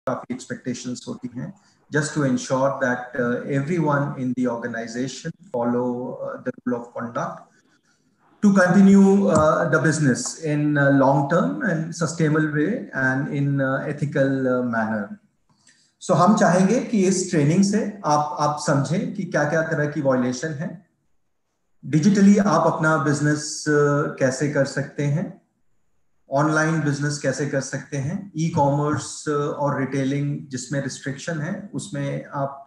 काफी एक्सपेक्टेशंस होती हैं, just to ensure that everyone in the organization follow the rule of conduct to continue the business in a long term and sustainable way and in ethical manner. So हम चाहेंगे कि इस training से आप समझें कि क्या क्या तरह की वॉयलेशन है, डिजिटली आप अपना बिजनेस कैसे कर सकते हैं, ऑनलाइन बिजनेस कैसे कर सकते हैं, ई कॉमर्स और रिटेलिंग जिसमें रिस्ट्रिक्शन है उसमें आप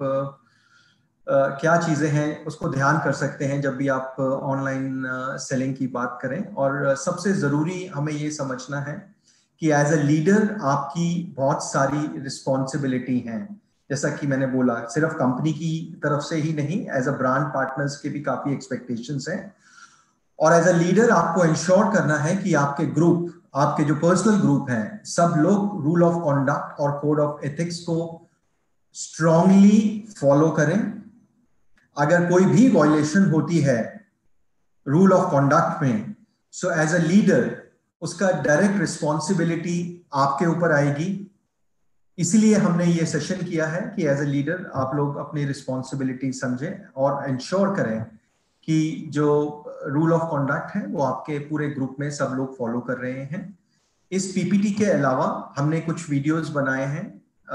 क्या चीजें हैं उसको ध्यान कर सकते हैं जब भी आप ऑनलाइन सेलिंग की बात करें। और सबसे जरूरी हमें ये समझना है कि एज अ लीडर आपकी बहुत सारी रिस्पॉन्सिबिलिटी हैं। जैसा कि मैंने बोला, सिर्फ कंपनी की तरफ से ही नहीं, एज अ ब्रांड पार्टनर्स के भी काफी एक्सपेक्टेशंस हैं। और एज अ लीडर आपको इंश्योर करना है कि आपके ग्रुप, आपके जो पर्सनल ग्रुप हैं, सब लोग रूल ऑफ कॉन्डक्ट और कोड ऑफ एथिक्स को स्ट्रांगली फॉलो करें। अगर कोई भी वॉयलेशन होती है रूल ऑफ कॉन्डक्ट में, सो एज अ लीडर उसका डायरेक्ट रिस्पॉन्सिबिलिटी आपके ऊपर आएगी। इसीलिए हमने ये सेशन किया है कि एज अ लीडर आप लोग अपनी रिस्पॉन्सिबिलिटी समझें और इंश्योर करें कि जो रूल ऑफ कॉन्डक्ट है वो आपके पूरे ग्रुप में सब लोग फॉलो कर रहे हैं। इस पीपीटी के अलावा हमने कुछ वीडियोस बनाए हैं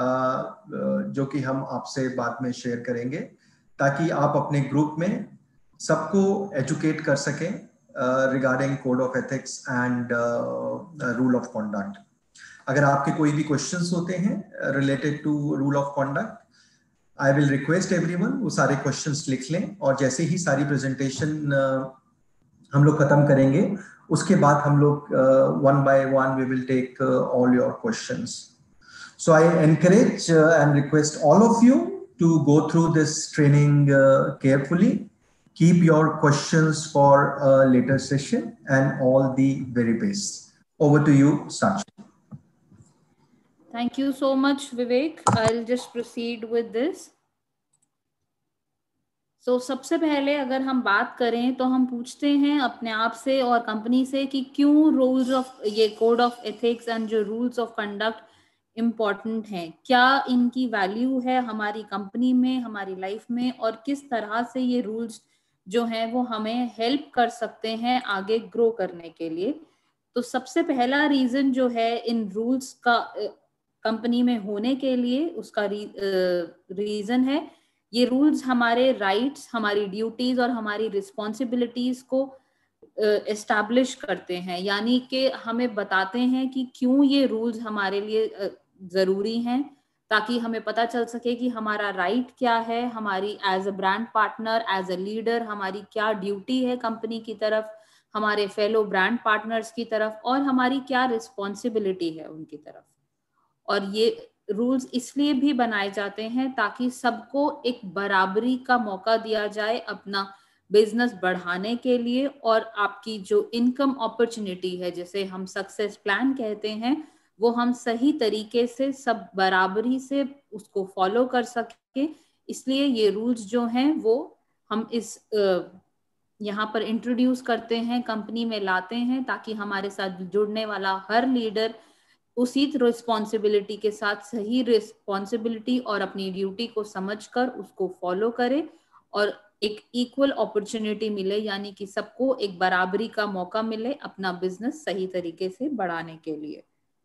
जो कि हम आपसे बाद में शेयर करेंगे, ताकि आप अपने ग्रुप में सबको एजुकेट कर सकें regarding code of ethics and rule of conduct. अगर आपके कोई भी क्वेश्चंस होते हैं related to rule of conduct, I will request everyone वो सारे क्वेश्चंस लिख लें, और जैसे ही सारी प्रेजेंटेशन हम लोग खत्म करेंगे उसके बाद हम लोग one by one we will take all your questions. So I encourage and request all of you to go through this training carefully. Keep your questions for a later session, and all the very best. Over to you, Sakshi. Thank you so much, Vivek. I'll just proceed with this. So, सबसे पहले अगर हम बात करें तो हम पूछते हैं अपने आप से और कंपनी से कि क्यों रूल्स ऑफ ये कोड ऑफ एथिक्स एंड जो रूल्स ऑफ कंडक्ट इम्पॉर्टेंट हैं, क्या इनकी वैल्यू है हमारी कंपनी में, हमारी लाइफ में, और किस तरह से ये रूल्स जो हैं वो हमें हेल्प कर सकते हैं आगे ग्रो करने के लिए। तो सबसे पहला रीजन जो है इन रूल्स का कंपनी में होने के लिए, उसका रीजन है ये रूल्स हमारे राइट्स, हमारी ड्यूटीज और हमारी रिस्पॉन्सिबिलिटीज को एस्टैब्लिश करते हैं, यानी कि हमें बताते हैं कि क्यों ये रूल्स हमारे लिए जरूरी हैं, ताकि हमें पता चल सके कि हमारा राइट क्या है, हमारी as a brand partner, as a leader हमारी क्या ड्यूटी है कंपनी की तरफ, हमारे फेलो ब्रांड पार्टनर्स की तरफ, और हमारी क्या रिस्पॉन्सिबिलिटी है उनकी तरफ। और ये रूल्स इसलिए भी बनाए जाते हैं ताकि सबको एक बराबरी का मौका दिया जाए अपना बिजनेस बढ़ाने के लिए, और आपकी जो इनकम अपॉर्चुनिटी है, जैसे हम सक्सेस प्लान कहते हैं, वो हम सही तरीके से सब बराबरी से उसको फॉलो कर सके। इसलिए ये रूल्स जो हैं वो हम इस यहाँ पर इंट्रोड्यूस करते हैं, कंपनी में लाते हैं, ताकि हमारे साथ जुड़ने वाला हर लीडर उसी रिस्पॉन्सिबिलिटी के साथ सही रिस्पॉन्सिबिलिटी और अपनी ड्यूटी को समझकर उसको फॉलो करे और एक इक्वल अपॉर्चुनिटी मिले, यानी कि सबको एक बराबरी का मौका मिले अपना बिजनेस सही तरीके से बढ़ाने के लिए।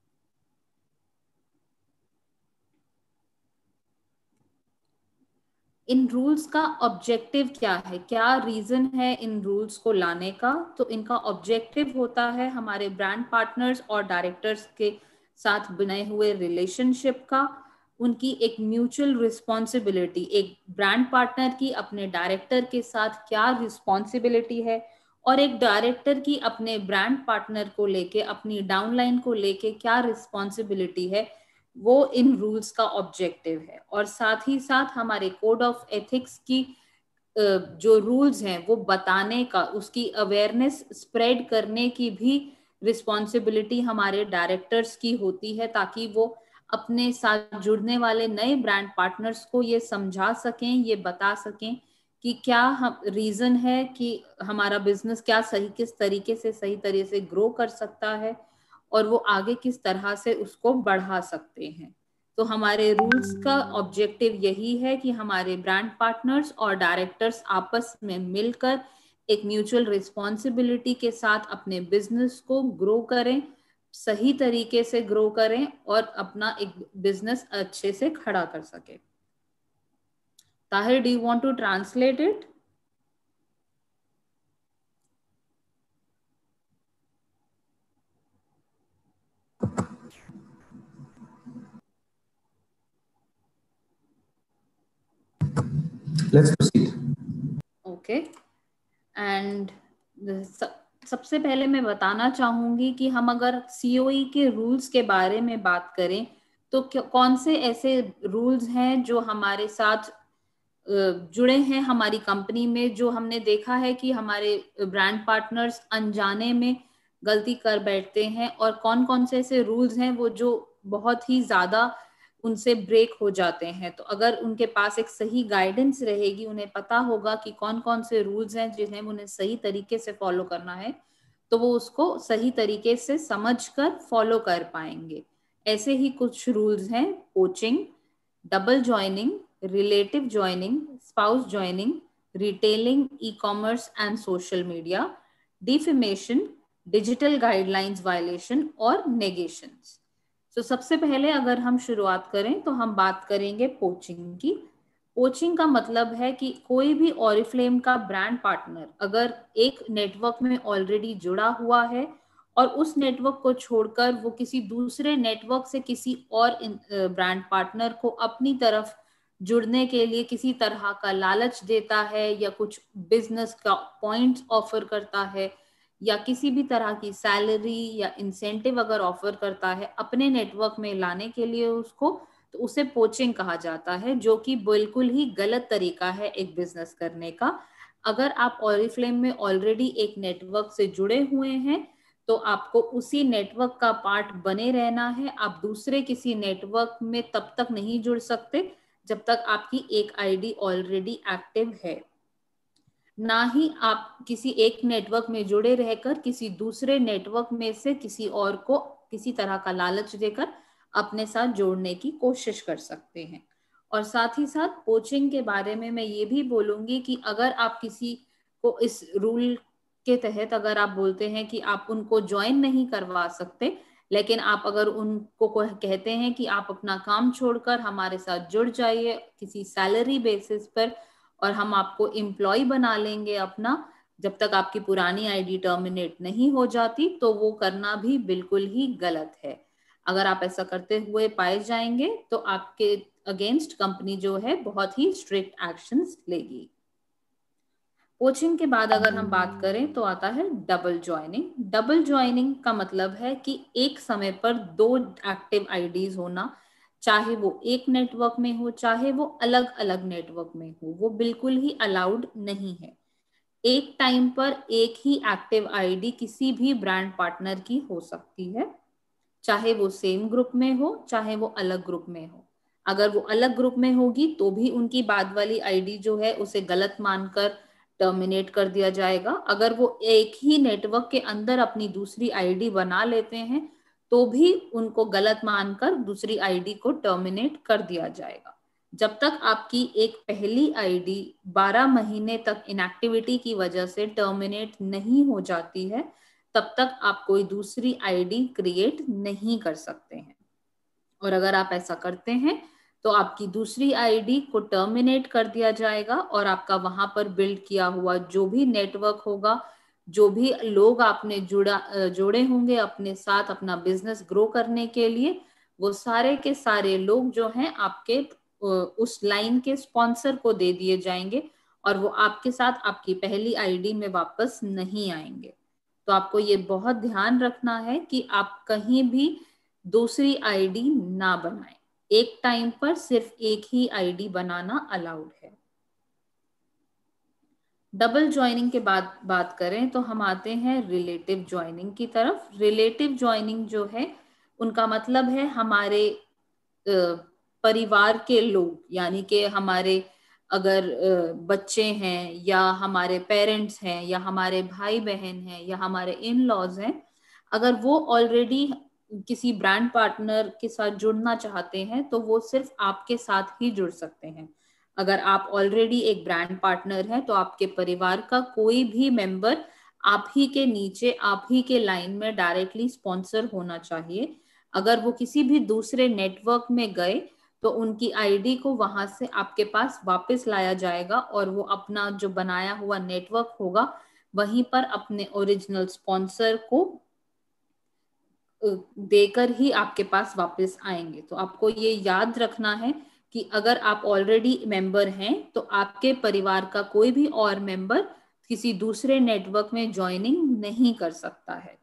इन रूल्स का ऑब्जेक्टिव क्या है, क्या रीजन है इन रूल्स को लाने का? तो इनका ऑब्जेक्टिव होता है हमारे ब्रांड पार्टनर्स और डायरेक्टर्स के साथ बने हुए रिलेशनशिप का, उनकी एक म्यूचुअल रिस्पॉन्सिबिलिटी, एक ब्रांड पार्टनर की अपने डायरेक्टर के साथ क्या रिस्पॉन्सिबिलिटी है, और एक डायरेक्टर की अपने ब्रांड पार्टनर को लेके, अपनी डाउनलाइन को लेके क्या रिस्पॉन्सिबिलिटी है, वो इन रूल्स का ऑब्जेक्टिव है। और साथ ही साथ हमारे कोड ऑफ एथिक्स की जो रूल्स हैं वो बताने का, उसकी अवेयरनेस स्प्रेड करने की भी रिस्पॉन्सिबिलिटी हमारे डायरेक्टर्स की होती है, ताकि वो अपने साथ जुड़ने वाले नए ब्रांड पार्टनर्स को ये समझा सकें, ये बता सकें कि क्या हम रीजन है कि हमारा बिजनेस क्या सही, किस तरीके से सही तरीके से ग्रो कर सकता है, और वो आगे किस तरह से उसको बढ़ा सकते हैं। तो हमारे रूल्स का ऑब्जेक्टिव यही है कि हमारे ब्रांड पार्टनर्स और डायरेक्टर्स आपस में मिलकर एक म्यूचुअल रिस्पॉन्सिबिलिटी के साथ अपने बिजनेस को ग्रो करें, सही तरीके से ग्रो करें और अपना एक बिजनेस अच्छे से खड़ा कर सके। Tahir, do you want to translate it? Let's proceed. Okay. And सबसे पहले मैं बताना चाहूंगी कि हम अगर सीओई के रूल्स के बारे में बात करें तो कौन से ऐसे रूल्स हैं जो हमारे साथ जुड़े हैं हमारी कंपनी में, जो हमने देखा है कि हमारे ब्रांड पार्टनर्स अनजाने में गलती कर बैठते हैं, और कौन कौन से ऐसे रूल्स हैं वो जो बहुत ही ज्यादा उनसे ब्रेक हो जाते हैं। तो अगर उनके पास एक सही गाइडेंस रहेगी, उन्हें पता होगा कि कौन कौन से रूल्स हैं जिन्हें उन्हें सही तरीके से फॉलो करना है, तो वो उसको सही तरीके से समझकर फॉलो कर पाएंगे। ऐसे ही कुछ रूल्स हैं: poaching, double joining, relative joining, spouse joining, retailing, e commerce and social media, defamation, digital guidelines violation और नेगेशंस। तो सबसे पहले अगर हम शुरुआत करें तो हम बात करेंगे पोचिंग की। पोचिंग का मतलब है कि कोई भी ऑरिफ्लेम का ब्रांड पार्टनर अगर एक नेटवर्क में ऑलरेडी जुड़ा हुआ है और उस नेटवर्क को छोड़कर वो किसी दूसरे नेटवर्क से किसी और ब्रांड पार्टनर को अपनी तरफ जुड़ने के लिए किसी तरह का लालच देता है या कुछ बिजनेस का पॉइंट्स ऑफर करता है या किसी भी तरह की सैलरी या इंसेंटिव अगर ऑफर करता है अपने नेटवर्क में लाने के लिए उसको, तो उसे पोचिंग कहा जाता है, जो कि बिल्कुल ही गलत तरीका है एक बिजनेस करने का। अगर आप ऑरिफ्लेम में ऑलरेडी एक नेटवर्क से जुड़े हुए हैं तो आपको उसी नेटवर्क का पार्ट बने रहना है। आप दूसरे किसी नेटवर्क में तब तक नहीं जुड़ सकते जब तक आपकी एक आईडी ऑलरेडी एक्टिव है। ना ही आप किसी एक नेटवर्क में जुड़े रहकर किसी दूसरे नेटवर्क में से किसी और को किसी तरह का लालच देकर अपने साथ जोड़ने की कोशिश कर सकते हैं। और साथ ही साथ पोचिंग के बारे में मैं ये भी बोलूंगी कि अगर आप किसी को इस रूल के तहत अगर आप बोलते हैं कि आप उनको ज्वाइन नहीं करवा सकते, लेकिन आप अगर उनको कहते हैं कि आप अपना काम छोड़कर हमारे साथ जुड़ जाइए किसी सैलरी बेसिस पर और हम आपको एम्प्लॉय बना लेंगे अपना, जब तक आपकी पुरानी आईडी टर्मिनेट नहीं हो जाती, तो वो करना भी बिल्कुल ही गलत है। अगर आप ऐसा करते हुए पाए जाएंगे तो आपके अगेंस्ट कंपनी जो है बहुत ही स्ट्रिक्ट एक्शंस लेगी। पोचिंग के बाद अगर हम बात करें तो आता है डबल ज्वाइनिंग। डबल ज्वाइनिंग का मतलब है कि एक समय पर दो एक्टिव आईडीज होना, चाहे वो एक नेटवर्क में हो चाहे वो अलग अलग नेटवर्क में हो, वो बिल्कुल ही अलाउड नहीं है। एक टाइम पर एक ही एक्टिव आईडी किसी भी ब्रांड पार्टनर की हो सकती है, चाहे वो सेम ग्रुप में हो चाहे वो अलग ग्रुप में हो। अगर वो अलग ग्रुप में होगी तो भी उनकी बाद वाली आईडी जो है उसे गलत मानकर टर्मिनेट कर दिया जाएगा। अगर वो एक ही नेटवर्क के अंदर अपनी दूसरी आईडी बना लेते हैं तो भी उनको गलत मानकर दूसरी आईडी को टर्मिनेट कर दिया जाएगा। जब तक आपकी एक पहली आईडी 12 महीने तक इनएक्टिविटी की वजह से टर्मिनेट नहीं हो जाती है, तब तक आप कोई दूसरी आईडी क्रिएट नहीं कर सकते हैं। और अगर आप ऐसा करते हैं तो आपकी दूसरी आईडी को टर्मिनेट कर दिया जाएगा और आपका वहां पर बिल्ड किया हुआ जो भी नेटवर्क होगा, जो भी लोग आपने जोड़े होंगे अपने साथ अपना बिजनेस ग्रो करने के लिए, वो सारे के सारे लोग जो हैं आपके उस लाइन के स्पॉन्सर को दे दिए जाएंगे और वो आपके साथ आपकी पहली आईडी में वापस नहीं आएंगे। तो आपको ये बहुत ध्यान रखना है कि आप कहीं भी दूसरी आईडी ना बनाएं। एक टाइम पर सिर्फ एक ही आईडी बनाना अलाउड है। डबल ज्वाइनिंग के बाद बात करें तो हम आते हैं रिलेटिव ज्वाइनिंग की तरफ। रिलेटिव ज्वाइनिंग जो है उनका मतलब है हमारे परिवार के लोग, यानी कि हमारे अगर बच्चे हैं या हमारे पेरेंट्स हैं या हमारे भाई बहन हैं या हमारे इन लॉज हैं, अगर वो ऑलरेडी किसी ब्रांड पार्टनर के साथ जुड़ना चाहते हैं तो वो सिर्फ आपके साथ ही जुड़ सकते हैं। अगर आप ऑलरेडी एक ब्रांड पार्टनर हैं तो आपके परिवार का कोई भी मेंबर आप ही के नीचे, आप ही के लाइन में डायरेक्टली स्पॉन्सर होना चाहिए। अगर वो किसी भी दूसरे नेटवर्क में गए तो उनकी आईडी को वहां से आपके पास वापस लाया जाएगा और वो अपना जो बनाया हुआ नेटवर्क होगा वहीं पर अपने ओरिजिनल स्पॉन्सर को देकर ही आपके पास वापस आएंगे। तो आपको ये याद रखना है कि अगर आप ऑलरेडी मेंबर हैं तो आपके परिवार का कोई भी और मेंबर किसी दूसरे नेटवर्क में ज्वाइनिंग नहीं कर सकता है।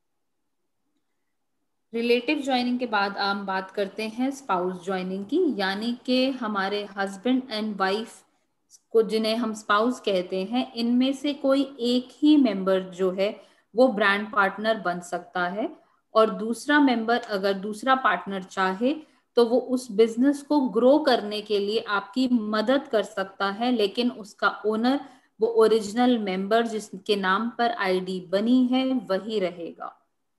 रिलेटिव ज्वाइनिंग के बाद हम बात करते हैं स्पाउस ज्वाइनिंग की, यानी कि हमारे हस्बैंड एंड वाइफ को, जिन्हें हम स्पाउस कहते हैं, इनमें से कोई एक ही मेंबर जो है वो ब्रांड पार्टनर बन सकता है और दूसरा मेंबर, अगर दूसरा पार्टनर चाहे तो वो उस बिजनेस को ग्रो करने के लिए आपकी मदद कर सकता है, लेकिन उसका ओनर वो ओरिजिनल मेंबर जिसके नाम पर आईडी बनी है वही रहेगा।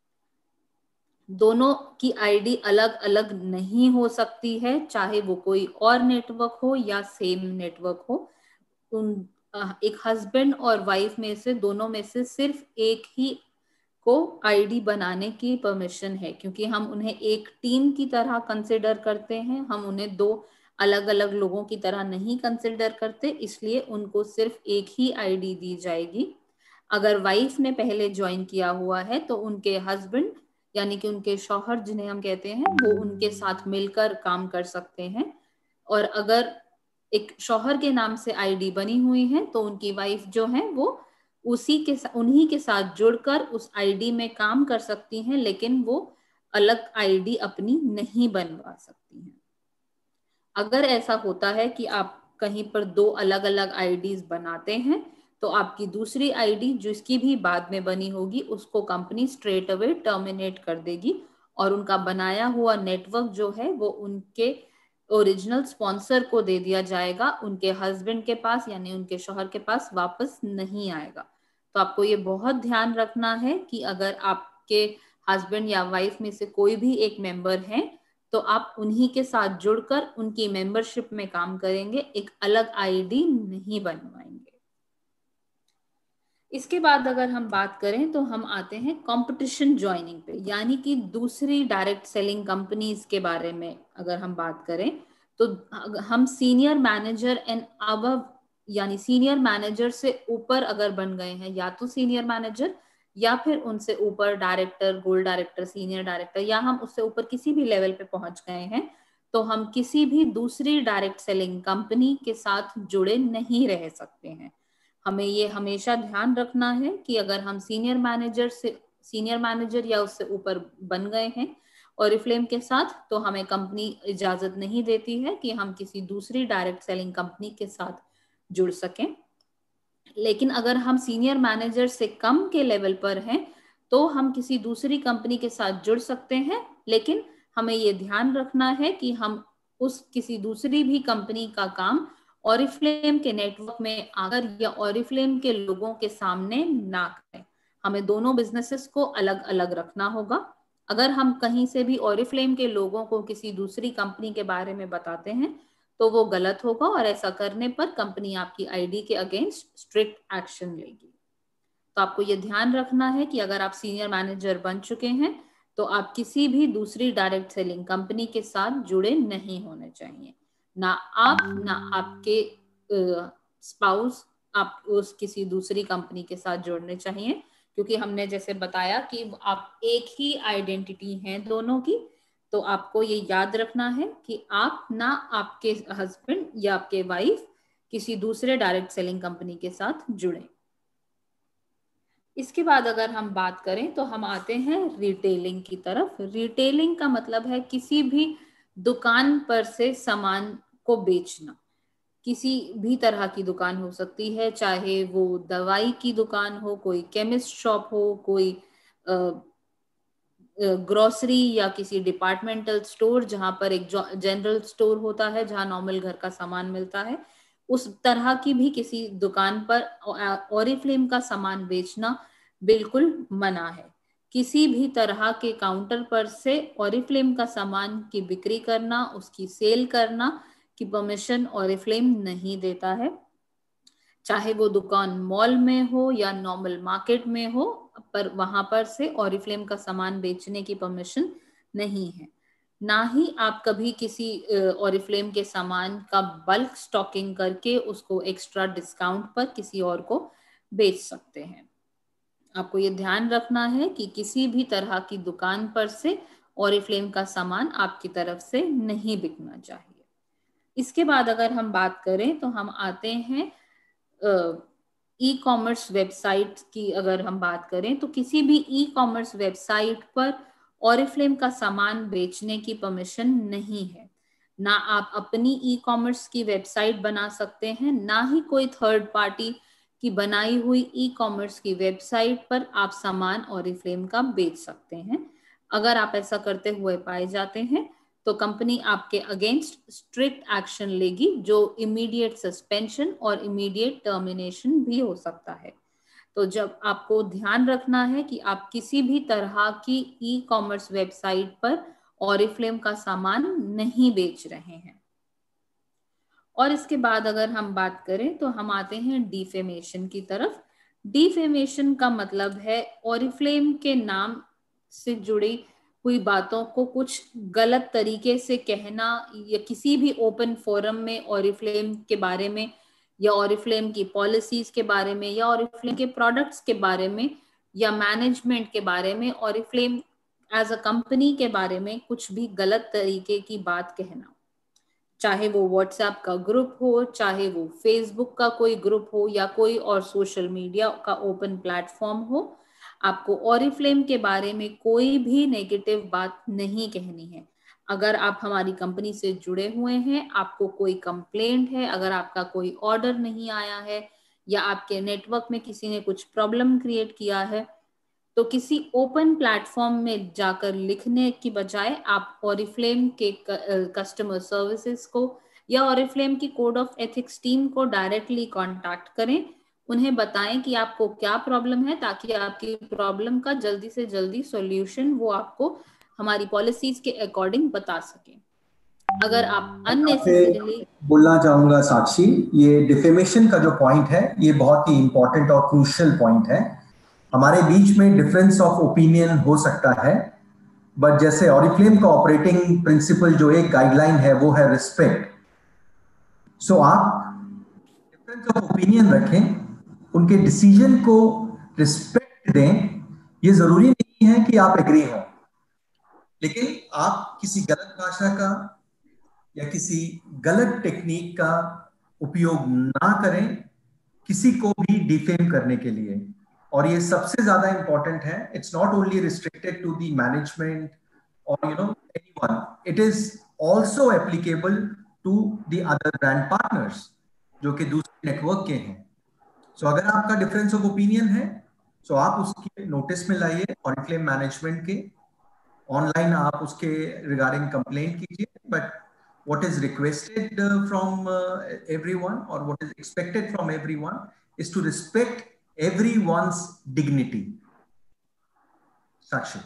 दोनों की आईडी अलग अलग नहीं हो सकती है, चाहे वो कोई और नेटवर्क हो या सेम नेटवर्क हो। उन एक हस्बैंड और वाइफ में से दोनों में से सिर्फ एक ही को आईडी बनाने की परमिशन है, क्योंकि हम उन्हें एक टीम की तरह कंसिडर करते हैं, हम उन्हें दो अलग अलग लोगों की तरह नहीं कंसिडर करते, इसलिए उनको सिर्फ एक ही आईडी दी जाएगी। अगर वाइफ ने पहले ज्वाइन किया हुआ है तो उनके हस्बैंड यानी कि उनके शौहर जिन्हें हम कहते हैं वो उनके साथ मिलकर काम कर सकते हैं। और अगर एक शौहर के नाम से आईडी बनी हुई है तो उनकी वाइफ जो है वो उन्हीं के साथ जुड़कर उस आईडी में काम कर सकती हैं, लेकिन वो अलग आईडी अपनी नहीं बनवा सकती हैं। अगर ऐसा होता है कि आप कहीं पर दो अलग अलग आईडीज बनाते हैं तो आपकी दूसरी आईडी जिसकी भी बाद में बनी होगी उसको कंपनी स्ट्रेट अवे टर्मिनेट कर देगी और उनका बनाया हुआ नेटवर्क जो है वो उनके ओरिजिनल स्पॉन्सर को दे दिया जाएगा, उनके हस्बैंड के पास यानी उनके शौहर के पास वापस नहीं आएगा। तो आपको ये बहुत ध्यान रखना है कि अगर आपके हस्बैंड या वाइफ में से कोई भी एक मेंबर है तो आप उन्हीं के साथ जुड़कर उनकी मेंबरशिप में काम करेंगे, एक अलग आईडी नहीं बनवाएंगे। इसके बाद अगर हम बात करें तो हम आते हैं कंपटीशन ज्वाइनिंग पे, यानी कि दूसरी डायरेक्ट सेलिंग कंपनीज के बारे में अगर हम बात करें तो हम सीनियर मैनेजर एंड अबव यानी सीनियर मैनेजर से ऊपर अगर बन गए हैं, या तो सीनियर मैनेजर या फिर उनसे ऊपर director, gold director, senior director, या हम उससे ऊपर किसी भी लेवल पे पहुंच गए हैं, तो हम किसी भी दूसरी डायरेक्ट सेलिंग कंपनी के साथ जुड़े नहीं रह सकते हैं। हमें ये हमेशा ध्यान रखना है कि अगर हम सीनियर मैनेजर या उससे ऊपर बन गए हैं ओरिफ्लेम के साथ, तो हमें कंपनी इजाजत नहीं देती है कि हम किसी दूसरी डायरेक्ट सेलिंग कंपनी के साथ जुड़ सकें। लेकिन अगर हम सीनियर मैनेजर से कम के लेवल पर हैं तो हम किसी दूसरी कंपनी के साथ जुड़ सकते हैं, लेकिन हमें ये ध्यान रखना है कि हम उस किसी दूसरी भी कंपनी का काम ओरिफ्लेम के नेटवर्क में आकर या ओरिफ्लेम के लोगों के सामने ना करें। हमें दोनों बिजनेसेस को अलग अलग रखना होगा। अगर हम कहीं से भी ओरिफ्लेम के लोगों को किसी दूसरी कंपनी के बारे में बताते हैं तो वो गलत होगा और ऐसा करने पर कंपनी आपकी आईडी के अगेंस्ट स्ट्रिक्ट एक्शन लेगी। तो आपको ये ध्यान रखना है कि अगर आप सीनियर मैनेजर बन चुके हैं तो आप किसी भी दूसरी डायरेक्ट सेलिंग कंपनी के साथ जुड़े नहीं होने चाहिए। ना आप ना आपके स्पाउस आप उस किसी दूसरी कंपनी के साथ जोड़ने चाहिए, क्योंकि हमने जैसे बताया कि आप एक ही आइडेंटिटी हैं दोनों की। तो आपको ये याद रखना है कि आप ना आपके हस्बैंड या आपके वाइफ किसी दूसरे डायरेक्ट सेलिंग कंपनी के साथ जुड़े। इसके बाद अगर हम बात करें तो हम आते हैं रिटेलिंग की तरफ। रिटेलिंग का मतलब है किसी भी दुकान पर से सामान को बेचना। किसी भी तरह की दुकान हो सकती है, चाहे वो दवाई की दुकान हो, कोई केमिस्ट शॉप हो, कोई ग्रोसरी या किसी डिपार्टमेंटल स्टोर जहां पर एक जनरल स्टोर होता है जहां नॉर्मल घर का सामान मिलता है, उस तरह की भी किसी दुकान पर ओरिफ्लेम का सामान बेचना बिल्कुल मना है। किसी भी तरह के काउंटर पर से ऑरिफ्लेम का सामान की बिक्री करना, उसकी सेल करना की परमिशन ऑरिफ्लेम नहीं देता है। चाहे वो दुकान मॉल में हो या नॉर्मल मार्केट में हो, पर वहां पर से ऑरिफ्लेम का सामान बेचने की परमिशन नहीं है। ना ही आप कभी किसी ऑरिफ्लेम के सामान का बल्क स्टॉकिंग करके उसको एक्स्ट्रा डिस्काउंट पर किसी और को बेच सकते हैं। आपको ये ध्यान रखना है कि किसी भी तरह की दुकान पर से ऑरिफ्लेम का सामान आपकी तरफ से नहीं बिकना चाहिए। इसके बाद अगर हम बात करें तो हम आते हैं ई कॉमर्स वेबसाइट की। अगर हम बात करें तो किसी भी ई कॉमर्स वेबसाइट पर ऑरिफ्लेम का सामान बेचने की परमिशन नहीं है। ना आप अपनी ई कॉमर्स की वेबसाइट बना सकते हैं, ना ही कोई थर्ड पार्टी की बनाई हुई ई कॉमर्स की वेबसाइट पर आप सामान ऑरिफ्लेम का बेच सकते हैं। अगर आप ऐसा करते हुए पाए जाते हैं तो कंपनी आपके अगेंस्ट स्ट्रिक्ट एक्शन लेगी, जो इमीडिएट सस्पेंशन और इमीडिएट टर्मिनेशन भी हो सकता है। तो जब आपको ध्यान रखना है कि आप किसी भी तरह की ई कॉमर्स वेबसाइट पर ऑरिफ्लेम का सामान नहीं बेच रहे हैं। और इसके बाद अगर हम बात करें तो हम आते हैं डिफेमेशन की तरफ। डिफेमेशन का मतलब है ऑरिफ्लेम के नाम से जुड़ी हुई बातों को कुछ गलत तरीके से कहना, या किसी भी ओपन फोरम में ऑरिफ्लेम के बारे में या ऑरिफ्लेम की पॉलिसीज के बारे में या ऑरिफ्लेम के प्रोडक्ट्स के बारे में या मैनेजमेंट के बारे में, ऑरिफ्लेम एज अ कंपनी के बारे में कुछ भी गलत तरीके की बात कहना, चाहे वो व्हाट्सएप का ग्रुप हो, चाहे वो फेसबुक का कोई ग्रुप हो या कोई और सोशल मीडिया का ओपन प्लेटफॉर्म हो, आपको ऑरिफ्लेम के बारे में कोई भी नेगेटिव बात नहीं कहनी है। अगर आप हमारी कंपनी से जुड़े हुए हैं, आपको कोई कंप्लेंट है, अगर आपका कोई ऑर्डर नहीं आया है या आपके नेटवर्क में किसी ने कुछ प्रॉब्लम क्रिएट किया है, तो किसी ओपन प्लेटफॉर्म में जाकर लिखने की बजाय आप ऑरिफ्लेम के कस्टमर सर्विसेज को या ऑरिफ्लेम की कोड ऑफ एथिक्स टीम को डायरेक्टली कांटेक्ट करें। उन्हें बताएं कि आपको क्या प्रॉब्लम है, ताकि आपकी प्रॉब्लम का जल्दी से जल्दी सॉल्यूशन वो आपको हमारी पॉलिसीज के अकॉर्डिंग बता सकें। अगर आप अननेसेसरीली बोलना चाहूंगा साक्षी, ये डिफेमेशन का जो पॉइंट है ये बहुत ही इंपॉर्टेंट और क्रूशियल पॉइंट है। हमारे बीच में डिफरेंस ऑफ ओपिनियन हो सकता है, बट जैसे ऑरिफ्लेम का ऑपरेटिंग प्रिंसिपल जो एक गाइडलाइन है वो है रिस्पेक्ट। सो आप डिफरेंस ऑफ ओपिनियन रखें, उनके डिसीजन को रिस्पेक्ट दें। ये जरूरी नहीं है कि आप एग्री हो, लेकिन आप किसी गलत भाषा का या किसी गलत टेक्निक का उपयोग ना करें किसी को भी डिफेम करने के लिए। और ये सबसे ज्यादा इंपॉर्टेंट है। It's not only restricted to the management और anyone, it is also applicable to the other brand partners जो कि दूसरे नेटवर्क के हैं। सो अगर आपका डिफरेंस ऑफ ओपिनियन है तो आप उसके नोटिस में लाइए ऑरिफ्लेम मैनेजमेंट के, ऑनलाइन आप उसके रिगार्डिंग कंप्लेंट कीजिए। But what is requested from everyone, or what is expected from everyone, is to respect everyone's dignity. Sakshi.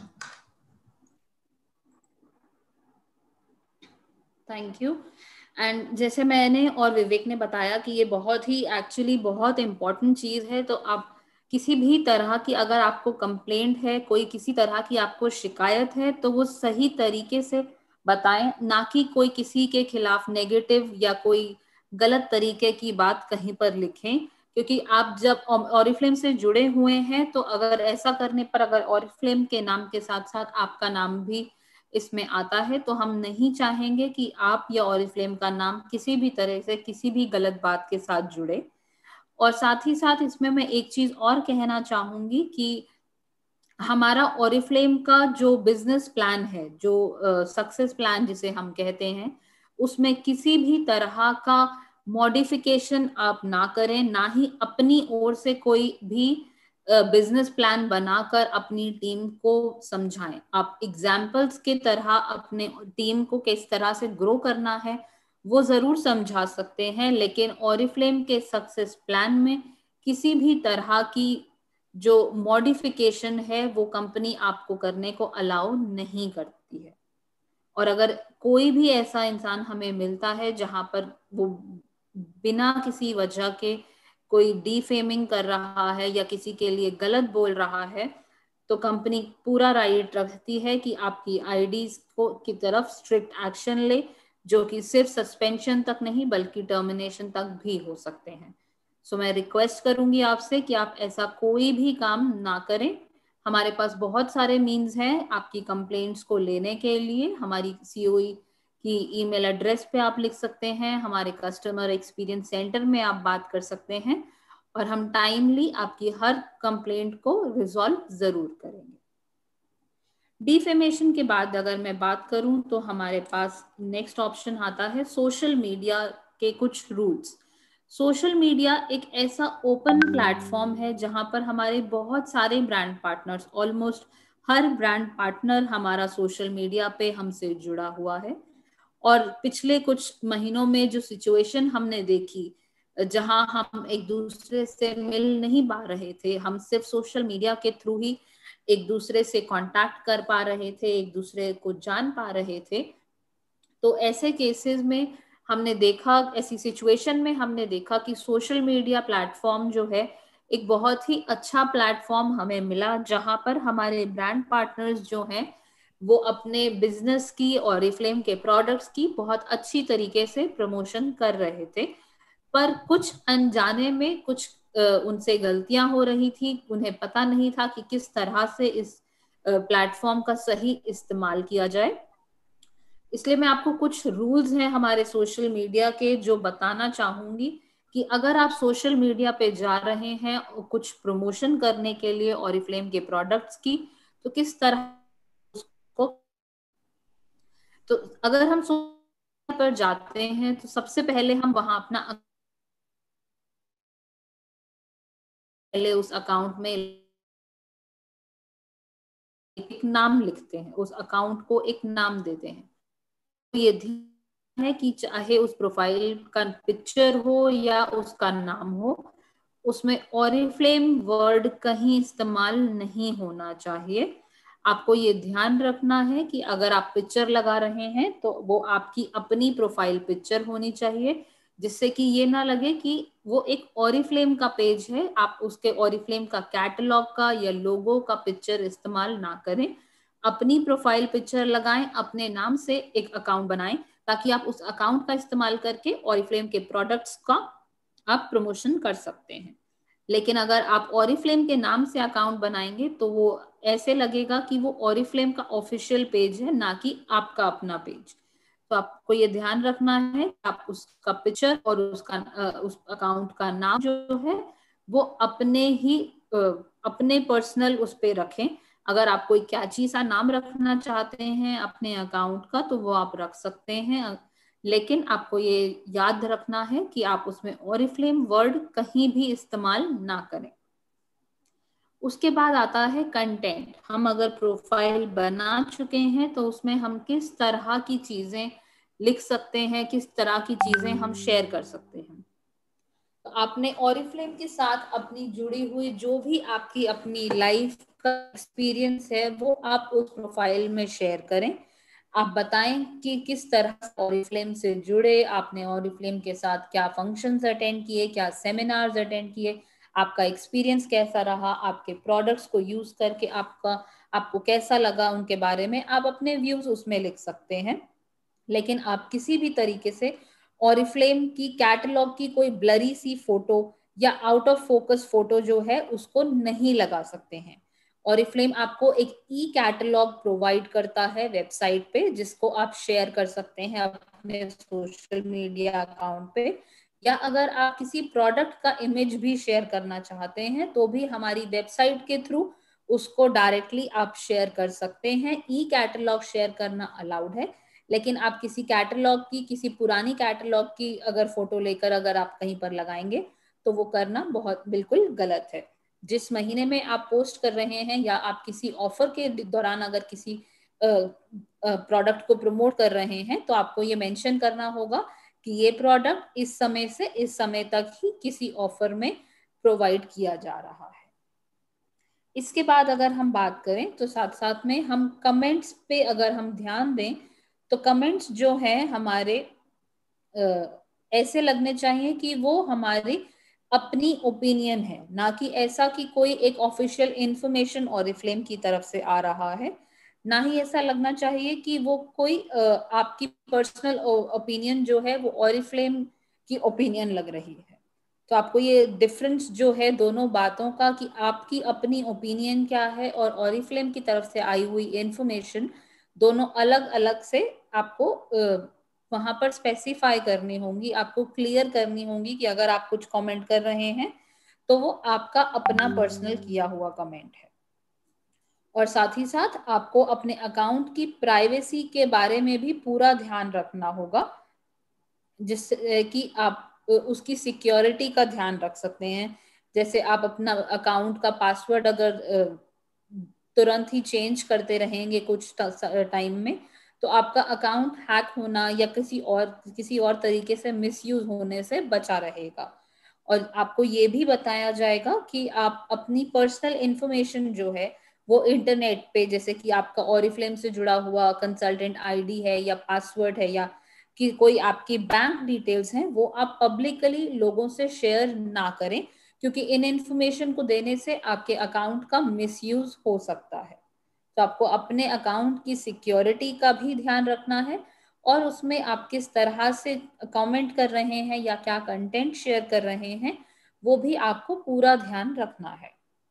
Thank you. And जैसे मैंने और विवेक ने बताया कि ये बहुत ही एक्चुअली बहुत इम्पोर्टेंट चीज है, तो आप किसी भी तरह की अगर आपको कंप्लेंट है, कोई किसी तरह की आपको शिकायत है, तो वो सही तरीके से बताएं, ना कि कोई किसी के खिलाफ नेगेटिव या कोई गलत तरीके की बात कहीं पर लिखें। क्योंकि आप जब ऑरिफ्लेम से जुड़े हुए हैं, तो अगर ऐसा करने पर अगर ऑरिफ्लेम के नाम के साथ साथ आपका नाम भी इसमें आता है, तो हम नहीं चाहेंगे कि आप या ऑरिफ्लेम का नाम किसी भी तरह से किसी भी गलत बात के साथ जुड़े। और साथ ही साथ इसमें मैं एक चीज और कहना चाहूंगी कि हमारा ऑरिफ्लेम का जो बिजनेस प्लान है, जो सक्सेस प्लान जिसे हम कहते हैं, उसमें किसी भी तरह का मॉडिफिकेशन आप ना करें, ना ही अपनी ओर से कोई भी बिजनेस प्लान बनाकर अपनी टीम को समझाएं। आप एग्जाम्पल्स की तरह अपने टीम को किस तरह से ग्रो करना है वो जरूर समझा सकते हैं, लेकिन ऑरिफ्लेम के सक्सेस प्लान में किसी भी तरह की जो मॉडिफिकेशन है वो कंपनी आपको करने को अलाउ नहीं करती है। और अगर कोई भी ऐसा इंसान हमें मिलता है जहां पर वो बिना किसी वजह के कोई डिफेमिंग कर रहा है या किसी के लिए गलत बोल रहा है, तो कंपनी पूरा राइट रखती है कि आपकी आईडीज को की तरफ स्ट्रिक्ट एक्शन ले, जो कि सिर्फ सस्पेंशन तक नहीं बल्कि टर्मिनेशन तक भी हो सकते हैं। सो मैं रिक्वेस्ट करूंगी आपसे कि आप ऐसा कोई भी काम ना करें। हमारे पास बहुत सारे मीन्स हैं आपकी कंप्लेंट्स को लेने के लिए। हमारी सीओई की ईमेल एड्रेस पे आप लिख सकते हैं, हमारे कस्टमर एक्सपीरियंस सेंटर में आप बात कर सकते हैं, और हम टाइमली आपकी हर कंप्लेंट को रिजॉल्व जरूर करेंगे। डिफेमेशन के बाद अगर मैं बात करूं तो हमारे पास नेक्स्ट ऑप्शन आता है सोशल मीडिया के कुछ रूल्स। सोशल मीडिया एक ऐसा ओपन प्लेटफॉर्म है जहां पर हमारे बहुत सारे ब्रांड पार्टनर्स, ऑलमोस्ट हर ब्रांड पार्टनर हमारा सोशल मीडिया पे हमसे जुड़ा हुआ है। और पिछले कुछ महीनों में जो सिचुएशन हमने देखी, जहां हम एक दूसरे से मिल नहीं पा रहे थे, हम सिर्फ सोशल मीडिया के थ्रू ही एक दूसरे से कांटेक्ट कर पा रहे थे, एक दूसरे को जान पा रहे थे, तो ऐसे केसेस में हमने देखा, ऐसी सिचुएशन में हमने देखा कि सोशल मीडिया प्लेटफॉर्म जो है एक बहुत ही अच्छा प्लेटफॉर्म हमें मिला, जहां पर हमारे ब्रांड पार्टनर्स जो हैं वो अपने बिजनेस की और ऑरिफ्लेम के प्रोडक्ट्स की बहुत अच्छी तरीके से प्रमोशन कर रहे थे। पर कुछ अनजाने में कुछ उनसे गलतियां हो रही थी, उन्हें पता नहीं था कि किस तरह से इस प्लेटफॉर्म का सही इस्तेमाल किया जाए। इसलिए मैं आपको कुछ रूल्स हैं हमारे सोशल मीडिया के जो बताना चाहूंगी कि अगर आप सोशल मीडिया पे जा रहे हैं कुछ प्रमोशन करने के लिए ऑरिफ्लेम के प्रोडक्ट्स की, तो किस तरह उसको, तो अगर हम सोशल पर जाते हैं तो सबसे पहले हम वहां अपना पहले उस अकाउंट में एक नाम लिखते हैं, उस अकाउंट को एक नाम देते हैं। तो ये ध्यान है कि चाहे उस प्रोफाइल का पिक्चर हो या उसका नाम हो, उसमें ऑरिफ्लेम वर्ड कहीं इस्तेमाल नहीं होना चाहिए। आपको ये ध्यान रखना है कि अगर आप पिक्चर लगा रहे हैं तो वो आपकी अपनी प्रोफाइल पिक्चर होनी चाहिए, जिससे कि ये ना लगे कि वो एक ऑरिफ्लेम का पेज है। आप उसके ऑरिफ्लेम का कैटलॉग का या लोगो का पिक्चर इस्तेमाल ना करें। अपनी प्रोफाइल पिक्चर लगाएं, अपने नाम से एक अकाउंट बनाएं, ताकि आप उस अकाउंट का इस्तेमाल करके ऑरिफ्लेम के प्रोडक्ट्स का आप प्रमोशन कर सकते हैं। लेकिन अगर आप ऑरिफ्लेम के नाम से अकाउंट बनाएंगे तो वो ऐसे लगेगा कि वो ऑरिफ्लेम का ऑफिशियल पेज है, ना कि आपका अपना पेज। तो आपको ये ध्यान रखना है कि आप उसका पिक्चर और उसका उस अकाउंट का नाम जो है वो अपने ही अपने पर्सनल उस पे रखें। अगर आप कोई कैची सा नाम रखना चाहते हैं अपने अकाउंट का तो वो आप रख सकते हैं, लेकिन आपको ये याद रखना है कि आप उसमें ऑरिफ्लेम वर्ड कहीं भी इस्तेमाल ना करें। उसके बाद आता है कंटेंट। हम अगर प्रोफाइल बना चुके हैं तो उसमें हम किस तरह की चीजें लिख सकते हैं, किस तरह की चीजें हम शेयर कर सकते हैं। तो आपने ऑरिफ्लेम के साथ अपनी जुड़ी हुई जो भी आपकी अपनी लाइफ का एक्सपीरियंस है वो आप उस प्रोफाइल में शेयर करें। आप बताएं कि किस तरह ऑरिफ्लेम से जुड़े, आपने ऑरिफ्लेम के साथ क्या फंक्शंस अटेंड किए, क्या सेमिनार्स अटेंड किए, आपका एक्सपीरियंस कैसा रहा, आपके प्रोडक्ट्स को यूज करके आपको कैसा लगा, उनके बारे में आप अपने व्यूज उसमें लिख सकते हैं। लेकिन आप किसी भी तरीके से ऑरिफ्लेम की कैटलॉग की कोई ब्लरी सी फोटो या आउट ऑफ फोकस फोटो जो है उसको नहीं लगा सकते हैं। ऑरिफ्लेम आपको एक ई कैटलॉग प्रोवाइड करता है वेबसाइट पे, जिसको आप शेयर कर सकते हैं अपने सोशल मीडिया अकाउंट पे, या अगर आप किसी प्रोडक्ट का इमेज भी शेयर करना चाहते हैं तो भी हमारी वेबसाइट के थ्रू उसको डायरेक्टली आप शेयर कर सकते हैं। ई कैटलॉग शेयर करना अलाउड है, लेकिन आप किसी कैटलॉग की, किसी पुरानी कैटलॉग की अगर फोटो लेकर अगर आप कहीं पर लगाएंगे तो वो करना बहुत बिल्कुल गलत है। जिस महीने में आप पोस्ट कर रहे हैं या आप किसी ऑफर के दौरान अगर किसी प्रोडक्ट को प्रमोट कर रहे हैं तो आपको ये मेंशन करना होगा कि ये प्रोडक्ट इस समय से इस समय तक ही किसी ऑफर में प्रोवाइड किया जा रहा है। इसके बाद अगर हम बात करें तो साथ साथ में हम कमेंट्स पे अगर हम ध्यान दें तो कमेंट्स जो है हमारे ऐसे लगने चाहिए कि वो हमारी अपनी ओपिनियन है, ना कि ऐसा कि कोई एक ऑफिशियल इंफॉर्मेशन ऑरिफ्लेम की तरफ से आ रहा है, ना ही ऐसा लगना चाहिए कि वो कोई आपकी पर्सनल ओपिनियन जो है वो ऑरिफ्लेम की ओपिनियन लग रही है। तो आपको ये डिफरेंस जो है दोनों बातों का कि आपकी अपनी ओपिनियन क्या है और ऑरिफ्लेम की तरफ से आई हुई इंफॉर्मेशन, दोनों अलग अलग से आपको वहां पर स्पेसिफाई करनी होंगी, आपको क्लियर करनी होंगी कि अगर आप कुछ कमेंट कर रहे हैं तो वो आपका अपना पर्सनल किया हुआ कमेंट है। और साथ ही साथ आपको अपने अकाउंट की प्राइवेसी के बारे में भी पूरा ध्यान रखना होगा, जिससे कि आप उसकी सिक्योरिटी का ध्यान रख सकते हैं। जैसे आप अपना अकाउंट का पासवर्ड अगर तुरंत ही चेंज करते रहेंगे कुछ टाइम में, तो आपका अकाउंट हैक होना या किसी और तरीके से मिसयूज होने से बचा रहेगा। और आपको ये भी बताया जाएगा कि आप अपनी पर्सनल इंफॉर्मेशन जो है वो इंटरनेट पे, जैसे कि आपका ऑरिफ्लेम से जुड़ा हुआ कंसल्टेंट आईडी है या पासवर्ड है या कि कोई आपकी बैंक डिटेल्स हैं, वो आप पब्लिकली लोगों से शेयर ना करें, क्योंकि इन इंफॉर्मेशन को देने से आपके अकाउंट का मिसयूज हो सकता है। तो आपको अपने अकाउंट की सिक्योरिटी का भी ध्यान रखना है और उसमें आप किस तरह से कमेंट कर रहे हैं या क्या कंटेंट शेयर कर रहे हैं वो भी आपको पूरा ध्यान रखना है।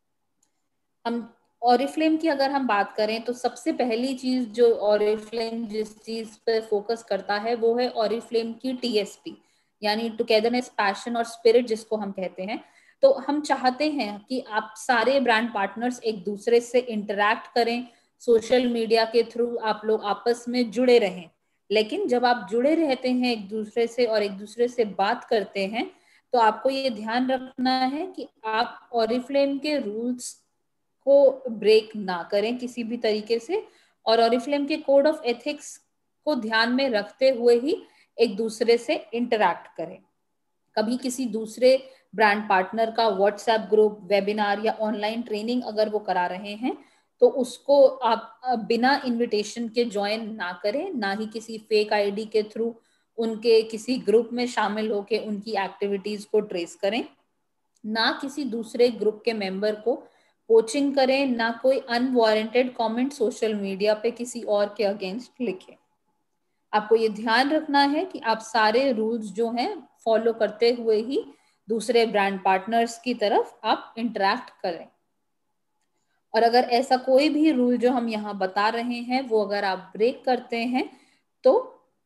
हम ऑरिफ्लेम की अगर हम बात करें तो सबसे पहली चीज जो ऑरिफ्लेम जिस चीज पे फोकस करता है वो है ऑरिफ्लेम की टीएसपी, यानी टुगेदरनेस, पैशन और स्पिरिट जिसको हम कहते हैं। तो हम चाहते हैं कि आप सारे ब्रांड पार्टनर्स एक दूसरे से इंटरैक्ट करें, सोशल मीडिया के थ्रू आप लोग आपस में जुड़े रहें। लेकिन जब आप जुड़े रहते हैं एक दूसरे से और एक दूसरे से बात करते हैं तो आपको ये ध्यान रखना है कि आप ऑरिफ्लेम के रूल्स को ब्रेक ना करें किसी भी तरीके से, और ऑरिफ्लेम के कोड ऑफ एथिक्स को ध्यान में रखते हुए ही एक दूसरे से इंटरैक्ट करें। कभी किसी दूसरे ब्रांड पार्टनर का व्हाट्सएप ग्रुप, वेबिनार या ऑनलाइन ट्रेनिंग अगर वो करा रहे हैं तो उसको आप बिना इनविटेशन के ज्वाइन ना करें, ना ही किसी फेक आईडी के थ्रू उनके किसी ग्रुप में शामिल होकर उनकी एक्टिविटीज को ट्रेस करें, ना किसी दूसरे ग्रुप के मेंबर को कोचिंग करें, ना कोई अनवारंटेड कमेंट सोशल मीडिया पे किसी और के अगेंस्ट लिखें। आपको ये ध्यान रखना है कि आप सारे रूल्स जो हैं फॉलो करते हुए ही दूसरे ब्रांड पार्टनर्स की तरफ आप इंटरैक्ट करें। और अगर ऐसा कोई भी रूल जो हम यहाँ बता रहे हैं वो अगर आप ब्रेक करते हैं तो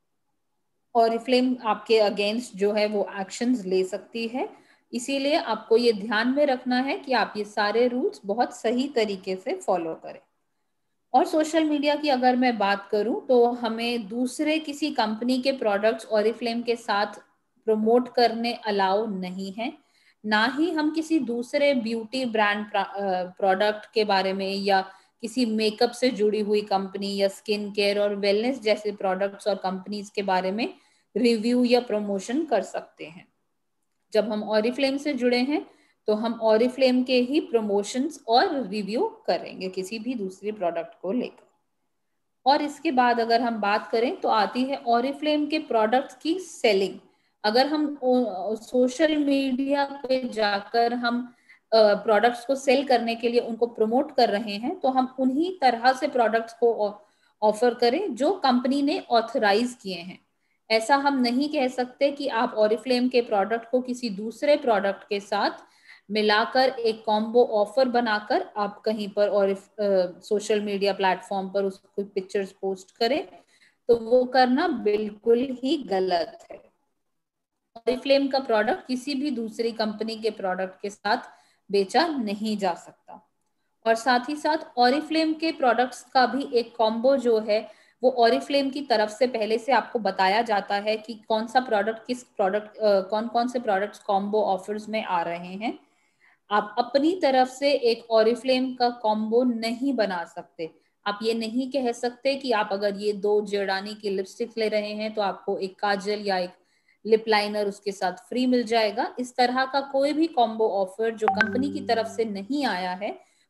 ऑरिफ्लेम आपके अगेंस्ट जो है वो एक्शंस ले सकती है। इसीलिए आपको ये ध्यान में रखना है कि आप ये सारे रूल्स बहुत सही तरीके से फॉलो करें। और सोशल मीडिया की अगर मैं बात करूं तो हमें दूसरे किसी कंपनी के प्रोडक्ट्स ऑरिफ्लेम के साथ प्रमोट करने अलाउ नहीं है, ना ही हम किसी दूसरे ब्यूटी ब्रांड प्रोडक्ट के बारे में या किसी मेकअप से जुड़ी हुई कंपनी या स्किन केयर और वेलनेस जैसे प्रोडक्ट्स और कंपनीज के बारे में रिव्यू या प्रमोशन कर सकते हैं। जब हम ऑरिफ्लेम से जुड़े हैं तो हम ऑरिफ्लेम के ही प्रमोशंस और रिव्यू करेंगे किसी भी दूसरे प्रोडक्ट को लेकर। और इसके बाद अगर हम बात करें तो आती है ऑरिफ्लेम के प्रोडक्ट्स की सेलिंग। अगर हम सोशल मीडिया पे जाकर हम प्रोडक्ट्स को सेल करने के लिए उनको प्रमोट कर रहे हैं तो हम उन्हीं तरह से प्रोडक्ट्स को ऑफर करें जो कंपनी ने ऑथराइज किए हैं। ऐसा हम नहीं कह सकते कि आप ऑरिफ्लेम के प्रोडक्ट को किसी दूसरे प्रोडक्ट के साथ मिलाकर एक कॉम्बो ऑफर बनाकर आप कहीं पर और सोशल मीडिया प्लेटफॉर्म पर उसको पिक्चर्स पोस्ट करें, तो वो करना बिल्कुल ही गलत है। ऑरिफ्लेम का प्रोडक्ट किसी भी दूसरी कंपनी के प्रोडक्ट के साथ बेचा नहीं जा सकता। और साथ ही साथ ऑरिफ्लेम के प्रोडक्ट्स का भी एक कॉम्बो जो है वो ऑरिफ्लेम की तरफ से पहले से आपको बताया जाता है कि कौन सा प्रोडक्ट किस प्रोडक्ट कौन कौन से प्रोडक्ट्स कॉम्बो ऑफर्स में आ रहे हैं। आप अपनी तरफ से एक ऑरिफ्लेम का कॉम्बो नहीं बना सकते। आप ये नहीं कह सकते कि आप अगर ये 2 जियोडानी की लिपस्टिक ले रहे हैं तो आपको एक काजल या एक लिप लाइनर उसके साथ फ्री मिल जाएगा। इस तरह का कोई भी कॉम्बो ऑफर जो कंपनी की तरफ से नहीं आया है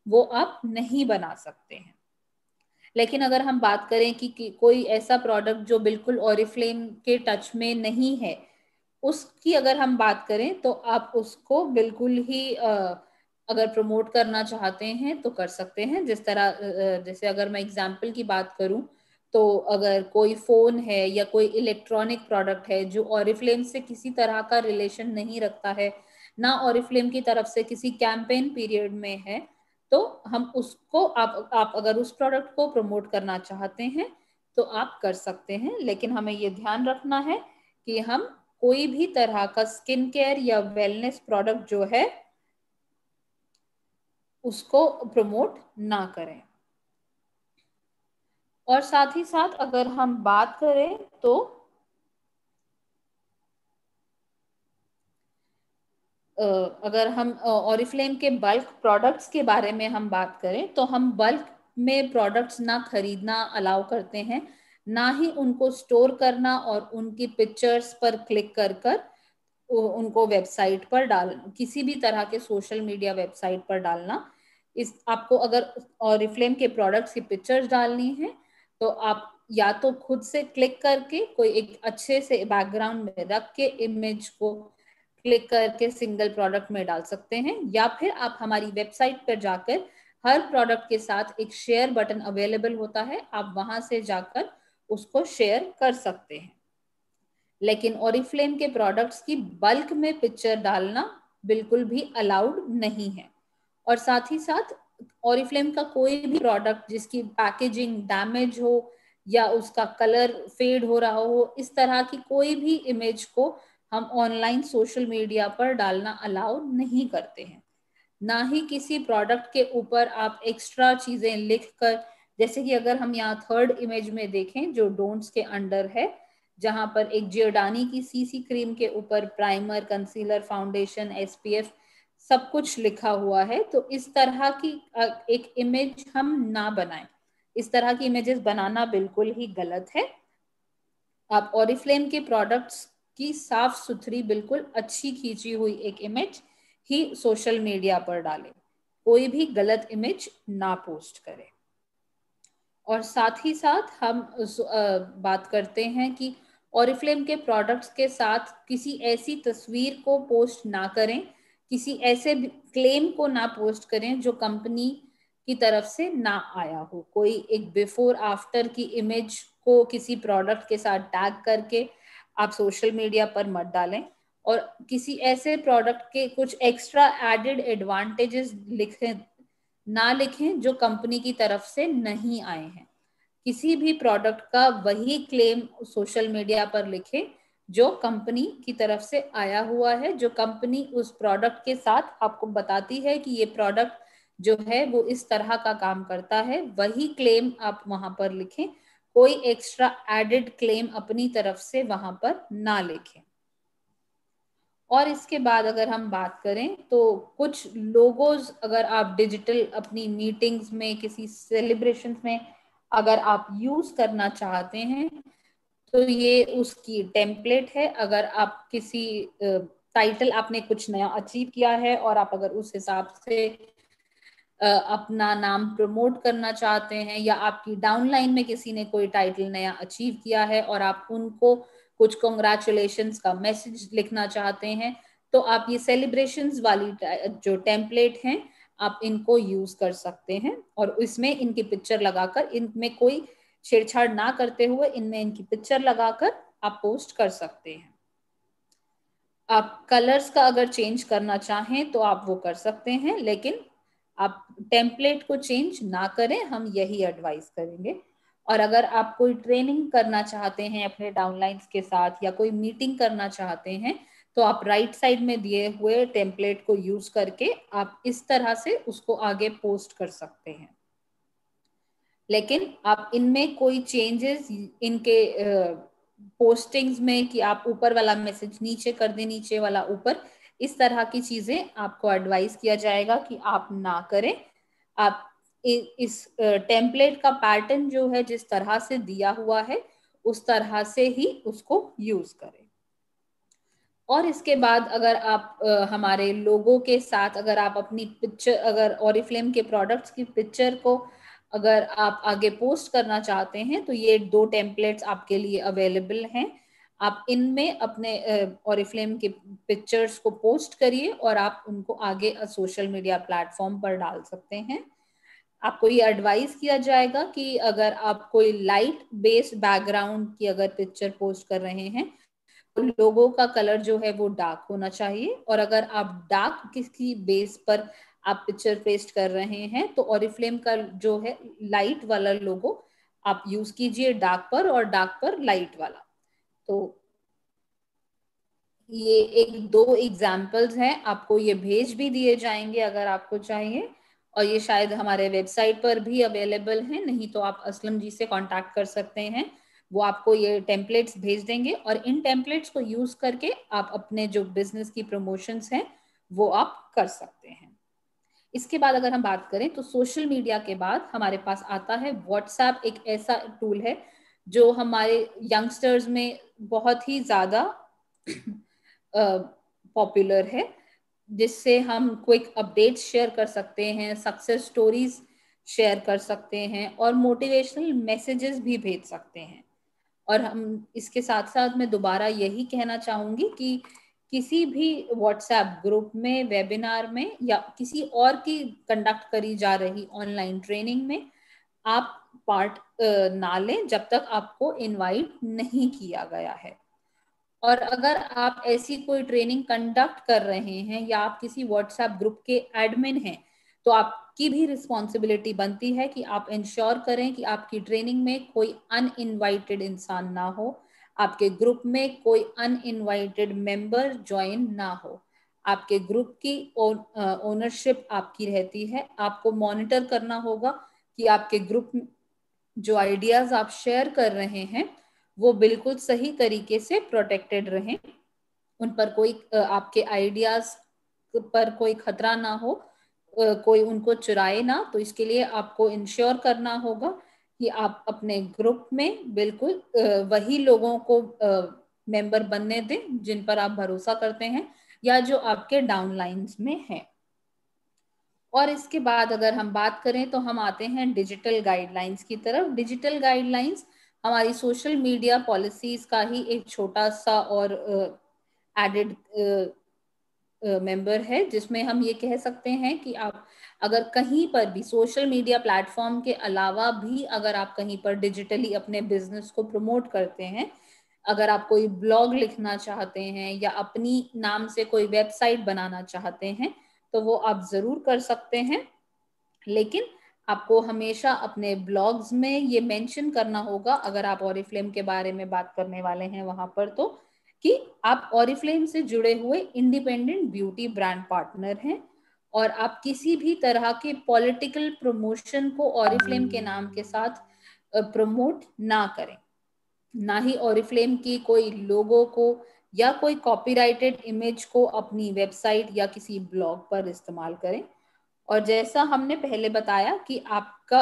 वो आप नहीं बना सकते हैं। लेकिन अगर हम बात करें कि कोई ऐसा प्रोडक्ट जो बिल्कुल ऑरिफ्लेम के टच में नहीं है, उसकी अगर हम बात करें तो आप उसको बिल्कुल ही अगर प्रमोट करना चाहते हैं तो कर सकते हैं। जिस तरह जैसे अगर मैं एग्जांपल की बात करूं तो अगर कोई फोन है या कोई इलेक्ट्रॉनिक प्रोडक्ट है जो ऑरिफ्लेम से किसी तरह का रिलेशन नहीं रखता है, ना ऑरिफ्लेम की तरफ से किसी कैंपेन पीरियड में है, तो हम उसको आप अगर उस प्रोडक्ट को प्रमोट करना चाहते हैं तो आप कर सकते हैं। लेकिन हमें ये ध्यान रखना है कि हम कोई भी तरह का स्किन केयर या वेलनेस प्रोडक्ट जो है उसको प्रमोट ना करें। और साथ ही साथ अगर हम बात करें तो अगर हम ऑरिफ्लेम के बल्क प्रोडक्ट्स के बारे में हम बात करें तो हम बल्क में प्रोडक्ट्स ना खरीदना अलाउ करते हैं, ना ही उनको स्टोर करना और उनकी पिक्चर्स पर क्लिक कर कर उनको वेबसाइट पर डाल, किसी भी तरह के सोशल मीडिया वेबसाइट पर डालना। इस आपको अगर ऑरिफ्लेम के प्रोडक्ट्स की पिक्चर्स डालनी है तो आप या तो खुद से क्लिक करके कोई एक अच्छे से बैकग्राउंड में रख के इमेज को क्लिक करके सिंगल प्रोडक्ट में डाल सकते हैं, या फिर आप हमारी वेबसाइट पर जाकर हर प्रोडक्ट के साथ एक शेयर बटन अवेलेबल होता है, आप वहां से जाकर उसको शेयर कर सकते हैं। लेकिन ऑरिफ्लेम के प्रोडक्ट्स की बल्क में पिक्चर डालना बिल्कुल भी अलाउड नहीं है। और साथ ही साथ ऑरिफ्लेम का कोई भी प्रोडक्ट जिसकी पैकेजिंग डैमेज हो या उसका कलर फेड हो रहा हो, इस तरह की कोई भी इमेज को हम ऑनलाइन सोशल मीडिया पर डालना अलाउ नहीं करते हैं। ना ही किसी प्रोडक्ट के ऊपर आप एक्स्ट्रा चीजें लिखकर, जैसे कि अगर हम यहाँ थर्ड इमेज में देखें जो डोंट्स के अंडर है, जहां पर एक जियोडानी की सीसी क्रीम के ऊपर प्राइमर, कंसीलर, फाउंडेशन, एसपीएफ सब कुछ लिखा हुआ है, तो इस तरह की एक इमेज हम ना बनाएं। इस तरह की इमेजेस बनाना बिल्कुल ही गलत है। आप ऑरिफ्लेम के प्रोडक्ट्स की साफ सुथरी बिल्कुल अच्छी खींची हुई एक इमेज ही सोशल मीडिया पर डालें, कोई भी गलत इमेज ना पोस्ट करें। और साथ ही साथ हम बात करते हैं कि ऑरिफ्लेम के प्रोडक्ट्स के साथ किसी ऐसी तस्वीर को पोस्ट ना करें, किसी ऐसे क्लेम को ना पोस्ट करें जो कंपनी की तरफ से ना आया हो। कोई एक बिफोर आफ्टर की इमेज को किसी प्रोडक्ट के साथ टैग करके आप सोशल मीडिया पर मत डालें, और किसी ऐसे प्रोडक्ट के कुछ एक्स्ट्रा एडेड एडवांटेजेस लिखें जो कंपनी की तरफ से नहीं आए हैं। किसी भी प्रोडक्ट का वही क्लेम सोशल मीडिया पर लिखें जो कंपनी की तरफ से आया हुआ है, जो कंपनी उस प्रोडक्ट के साथ आपको बताती है कि ये प्रोडक्ट जो है वो इस तरह का काम करता है, वही क्लेम आप वहां पर लिखें। कोई एक्स्ट्रा एडेड क्लेम अपनी तरफ से वहां पर ना लिखें। और इसके बाद अगर हम बात करें तो कुछ लोगोज अगर आप डिजिटल अपनी मीटिंग्स में, किसी सेलिब्रेशन में अगर आप यूज करना चाहते हैं तो ये उसकी टेम्पलेट है। अगर आप किसी टाइटल आपने कुछ नया अचीव किया है और आप अगर उस हिसाब से अपना नाम प्रमोट करना चाहते हैं, या आपकी डाउनलाइन में किसी ने कोई टाइटल नया अचीव किया है और आप उनको कुछ कॉन्ग्रेचुलेशंस का मैसेज लिखना चाहते हैं, तो आप ये सेलिब्रेशंस वाली जो टेम्पलेट हैं आप इनको यूज कर सकते हैं। और इसमें इनकी पिक्चर लगाकर, इनमें कोई छेड़छाड़ ना करते हुए इनमें इनकी पिक्चर लगाकर आप पोस्ट कर सकते हैं। आप कलर्स का अगर चेंज करना चाहें तो आप वो कर सकते हैं, लेकिन आप टेम्पलेट को चेंज ना करें, हम यही एडवाइस करेंगे। और अगर आप कोई ट्रेनिंग करना चाहते हैं अपने डाउनलाइंस के साथ या कोई मीटिंग करना चाहते हैं तो आप राइट साइड में दिए हुए टेम्पलेट को यूज करके आप इस तरह से उसको आगे पोस्ट कर सकते हैं। लेकिन आप इनमें कोई चेंजेस इनके पोस्टिंग्स में कि आप ऊपर वाला मैसेज नीचे कर दें, नीचे वाला ऊपर, इस तरह की चीजें आपको एडवाइस किया जाएगा कि आप ना करें। आप इस टेम्पलेट का पैटर्न जो है जिस तरह से दिया हुआ है उस तरह से ही उसको यूज करें। और इसके बाद अगर आप हमारे लोगों के साथ अगर आप अपनी पिक्चर, अगर ऑरिफ्लेम के प्रोडक्ट्स की पिक्चर को अगर आप आगे पोस्ट करना चाहते हैं तो ये 2 टेम्पलेट्स आपके लिए अवेलेबल हैं। आप इनमें अपने ऑरिफ्लेम के पिक्चर्स को पोस्ट करिए और आप उनको आगे सोशल मीडिया प्लेटफॉर्म पर डाल सकते हैं। आपको ये एडवाइस किया जाएगा कि अगर आप कोई लाइट बेस्ड बैकग्राउंड की अगर पिक्चर पोस्ट कर रहे हैं तो लोगों का कलर जो है वो डार्क होना चाहिए, और अगर आप डार्क किसी बेस पर आप पिक्चर पेस्ट कर रहे हैं तो ऑरिफ्लेम का जो है लाइट वाला लोगो आप यूज कीजिए डार्क पर, और डार्क पर लाइट वाला। तो ये 1-2 एग्जाम्पल्स हैं, आपको ये भेज भी दिए जाएंगे अगर आपको चाहिए, और ये शायद हमारे वेबसाइट पर भी अवेलेबल है, नहीं तो आप असलम जी से कांटेक्ट कर सकते हैं, वो आपको ये टेम्पलेट्स भेज देंगे और इन टेम्पलेट्स को यूज करके आप अपने जो बिजनेस की प्रमोशंस हैं वो आप कर सकते हैं। इसके बाद अगर हम बात करें तो सोशल मीडिया के बाद हमारे पास आता है व्हाट्सएप। एक ऐसा टूल है जो हमारे यंगस्टर्स में बहुत ही ज्यादा पॉपुलर है, जिससे हम क्विक अपडेट्स शेयर कर सकते हैं, सक्सेस स्टोरीज शेयर कर सकते हैं और मोटिवेशनल मैसेजेस भी भेज सकते हैं। और हम इसके साथ साथ मैं दोबारा यही कहना चाहूंगी कि किसी भी व्हाट्सएप ग्रुप में, वेबिनार में या किसी और की कंडक्ट करी जा रही ऑनलाइन ट्रेनिंग में आप पार्ट ना लें जब तक आपको इनवाइट नहीं किया गया है। और अगर आप ऐसी कोई ट्रेनिंग कंडक्ट कर रहे हैं या आप किसी व्हाट्सएप ग्रुप के एडमिन हैं तो आपकी भी रिस्पॉन्सिबिलिटी बनती है कि आप इंश्योर करें कि आपकी ट्रेनिंग में कोई अनइनवाइटेड इंसान ना हो, आपके ग्रुप में कोई अनइनवाइटेड मेंबर ज्वाइन ना हो। आपके ग्रुप की ओनरशिप आपकी रहती है, आपको मॉनिटर करना होगा कि आपके ग्रुप जो आइडियाज आप शेयर कर रहे हैं वो बिल्कुल सही तरीके से प्रोटेक्टेड रहें, उन पर कोई आपके आइडियाज पर कोई खतरा ना हो, कोई उनको चुराए ना। तो इसके लिए आपको इंश्योर करना होगा कि आप अपने ग्रुप में बिल्कुल वही लोगों को मेंबर बनने दें जिन पर आप भरोसा करते हैं या जो आपके डाउनलाइंस में हैं। और इसके बाद अगर हम बात करें तो हम आते हैं डिजिटल गाइडलाइंस की तरफ। डिजिटल गाइडलाइंस हमारी सोशल मीडिया पॉलिसीज का ही एक छोटा सा और एडेड मेंबर है, जिसमें हम ये कह सकते हैं कि आप अगर कहीं पर भी सोशल मीडिया प्लेटफॉर्म के अलावा भी अगर आप कहीं पर डिजिटली अपने बिजनेस को प्रमोट करते हैं, अगर आप कोई ब्लॉग लिखना चाहते हैं या अपनी नाम से कोई वेबसाइट बनाना चाहते हैं तो वो आप जरूर कर सकते हैं, लेकिन आपको हमेशा अपने ब्लॉग्स में ये मेंशन करना होगा अगर आप ऑरिफ्लेम के बारे में बात करने वाले हैं वहां पर, तो कि आप ऑरिफ्लेम से जुड़े हुए इंडिपेंडेंट ब्यूटी ब्रांड पार्टनर हैं और आप किसी भी तरह के पॉलिटिकल प्रमोशन को ऑरिफ्लेम के नाम के साथ प्रमोट ना करें, ना ही ऑरिफ्लेम की कोई लोगो को या कोई कॉपीराइटेड इमेज को अपनी वेबसाइट या किसी ब्लॉग पर इस्तेमाल करें। और जैसा हमने पहले बताया कि आपका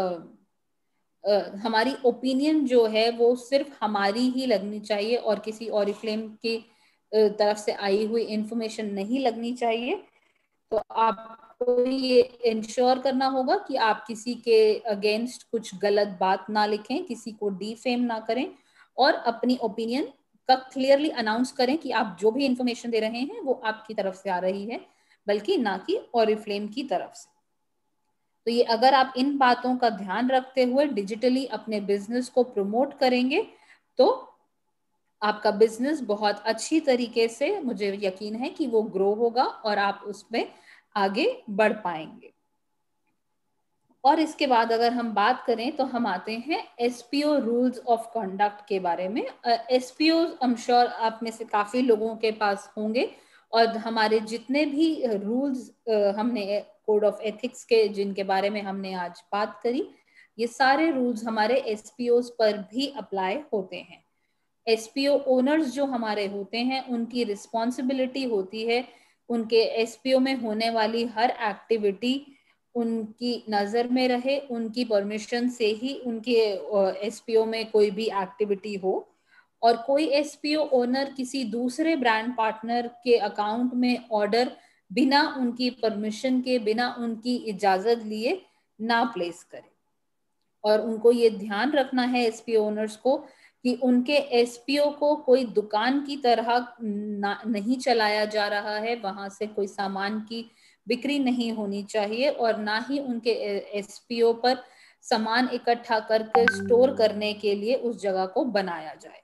हमारी ओपिनियन जो है वो सिर्फ हमारी ही लगनी चाहिए और किसी ऑरिफ्लेम की तरफ से आई हुई इंफॉर्मेशन नहीं लगनी चाहिए। तो आपको ये इंश्योर करना होगा कि आप किसी के अगेंस्ट कुछ गलत बात ना लिखें, किसी को डीफेम ना करें और अपनी ओपिनियन का क्लियरली अनाउंस करें कि आप जो भी इंफॉर्मेशन दे रहे हैं वो आपकी तरफ से आ रही है, बल्कि ना कि ऑरिफ्लेम की तरफ से। तो ये अगर आप इन बातों का ध्यान रखते हुए डिजिटली अपने बिजनेस को प्रमोट करेंगे तो आपका बिजनेस बहुत अच्छी तरीके से, मुझे यकीन है कि वो ग्रो होगा और आप उसमें आगे बढ़ पाएंगे। और इसके बाद अगर हम बात करें तो हम आते हैं एसपीओ रूल्स ऑफ कंडक्ट के बारे में। एसपीओ आई एम श्योर आप में से काफी लोगों के पास होंगे और हमारे जितने भी रूल्स हमने कोड ऑफ एथिक्स के जिनके बारे में हमने आज बात करी, ये सारे रूल्स हमारे एसपीओज पर भी अप्लाई होते हैं। एसपीओ ओनर्स जो हमारे होते हैं उनकी रिस्पॉन्सिबिलिटी होती है उनके एसपीओ में होने वाली हर एक्टिविटी उनकी नजर में रहे, उनकी परमिशन से ही उनके एसपीओ में कोई भी एक्टिविटी हो और कोई एसपीओ ओनर किसी दूसरे ब्रांड पार्टनर के अकाउंट में ऑर्डर बिना उनकी परमिशन के, बिना उनकी इजाजत लिए ना प्लेस करे। और उनको ये ध्यान रखना है एसपीओ ओनर्स को कि उनके एसपीओ को कोई दुकान की तरह नहीं चलाया जा रहा है, वहां से कोई सामान की बिक्री नहीं होनी चाहिए और ना ही उनके एसपीओ पर सामान इकट्ठा करके स्टोर करने के लिए उस जगह को बनाया जाए।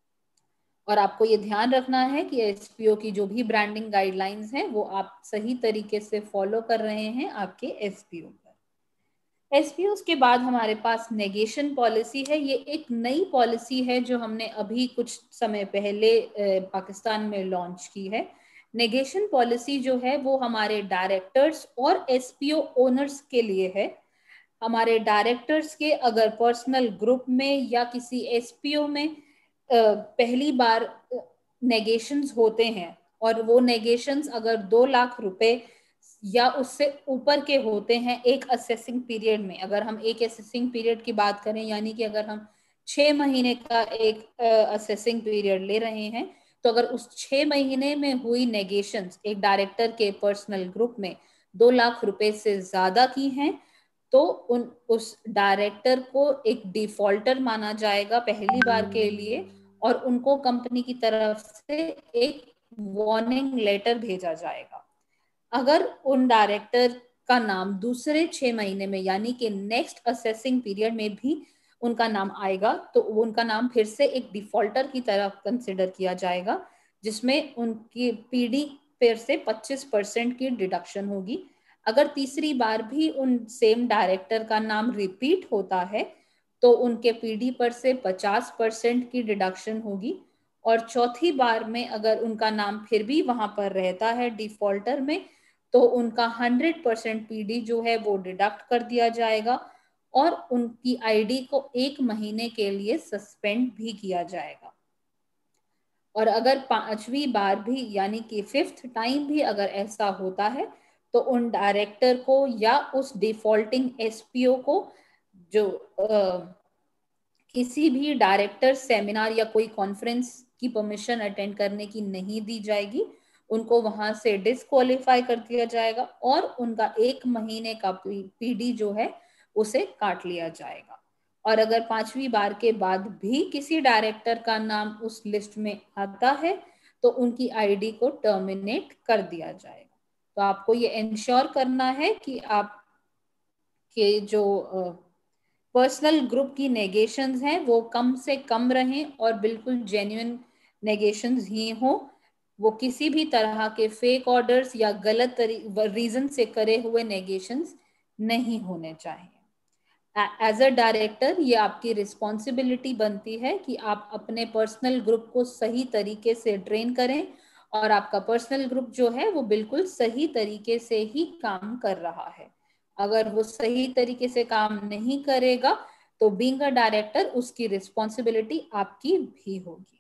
और आपको ये ध्यान रखना है कि एसपीओ की जो भी ब्रांडिंग गाइडलाइंस हैं वो आप सही तरीके से फॉलो कर रहे हैं आपके एसपीओ पर। एसपीओ के बाद हमारे पास नेगेशन पॉलिसी है। ये एक नई पॉलिसी है जो हमने अभी कुछ समय पहले पाकिस्तान में लॉन्च की है। नेगेशन पॉलिसी जो है वो हमारे डायरेक्टर्स और एसपीओ ओनर्स के लिए है। हमारे डायरेक्टर्स के अगर पर्सनल ग्रुप में या किसी एसपीओ में पहली बार नेगेशंस होते हैं और वो नेगेशंस अगर 2 लाख रुपए या उससे ऊपर के होते हैं एक असेसिंग पीरियड में, अगर हम एक असेसिंग पीरियड की बात करें यानी कि अगर हम 6 महीने का एक असेसिंग पीरियड ले रहे हैं, तो अगर उस 6 महीने में हुई नेगेशंस एक डायरेक्टर के पर्सनल ग्रुप में 2 लाख रुपए से ज्यादा की हैं, तो उस डायरेक्टर को एक डिफॉल्टर माना जाएगा पहली बार के लिए और उनको कंपनी की तरफ से एक वार्निंग लेटर भेजा जाएगा। अगर उन डायरेक्टर का नाम दूसरे 6 महीने में यानी कि नेक्स्ट असेसिंग पीरियड में भी उनका नाम आएगा, तो उनका नाम फिर से एक डिफॉल्टर की तरफ कंसिडर किया जाएगा, जिसमें उनकी पीडी फिर से 25% की डिडक्शन होगी। अगर तीसरी बार भी उन सेम डायरेक्टर का नाम रिपीट होता है तो उनके पीडी पर से 50% की डिडक्शन होगी। और चौथी बार में अगर उनका नाम फिर भी वहां पर रहता है डिफॉल्टर में, तो उनका 100% पीडी जो है वो डिडक्ट कर दिया जाएगा और उनकी आईडी को 1 महीने के लिए सस्पेंड भी किया जाएगा। और अगर 5वीं बार भी यानी कि 5th टाइम भी अगर ऐसा होता है तो उन डायरेक्टर को या उस डिफॉल्टिंग एसपीओ को जो किसी भी डायरेक्टर सेमिनार या कोई कॉन्फ्रेंस की परमिशन अटेंड करने की नहीं दी जाएगी, उनको वहां से डिस्क्वालीफाई कर दिया जाएगा और उनका 1 महीने का पीडी जो है उसे काट लिया जाएगा। और अगर 5वीं बार के बाद भी किसी डायरेक्टर का नाम उस लिस्ट में आता है तो उनकी आईडी को टर्मिनेट कर दिया जाएगा। तो आपको ये इंश्योर करना है कि आप के जो पर्सनल ग्रुप की नेगेशंस हैं वो कम से कम रहें और बिल्कुल जेन्युइन नेगेशंस ही हो। वो किसी भी तरह के फेक ऑर्डर्स या गलत रीजन से करे हुए नेगेशंस नहीं होने चाहिए। एज अ डायरेक्टर ये आपकी रिस्पॉन्सिबिलिटी बनती है कि आप अपने पर्सनल ग्रुप को सही तरीके से ट्रेन करें और आपका पर्सनल ग्रुप जो है वो बिल्कुल सही तरीके से ही काम कर रहा है। अगर वो सही तरीके से काम नहीं करेगा तो बीइंग अ डायरेक्टर उसकी रिस्पॉन्सिबिलिटी आपकी भी होगी।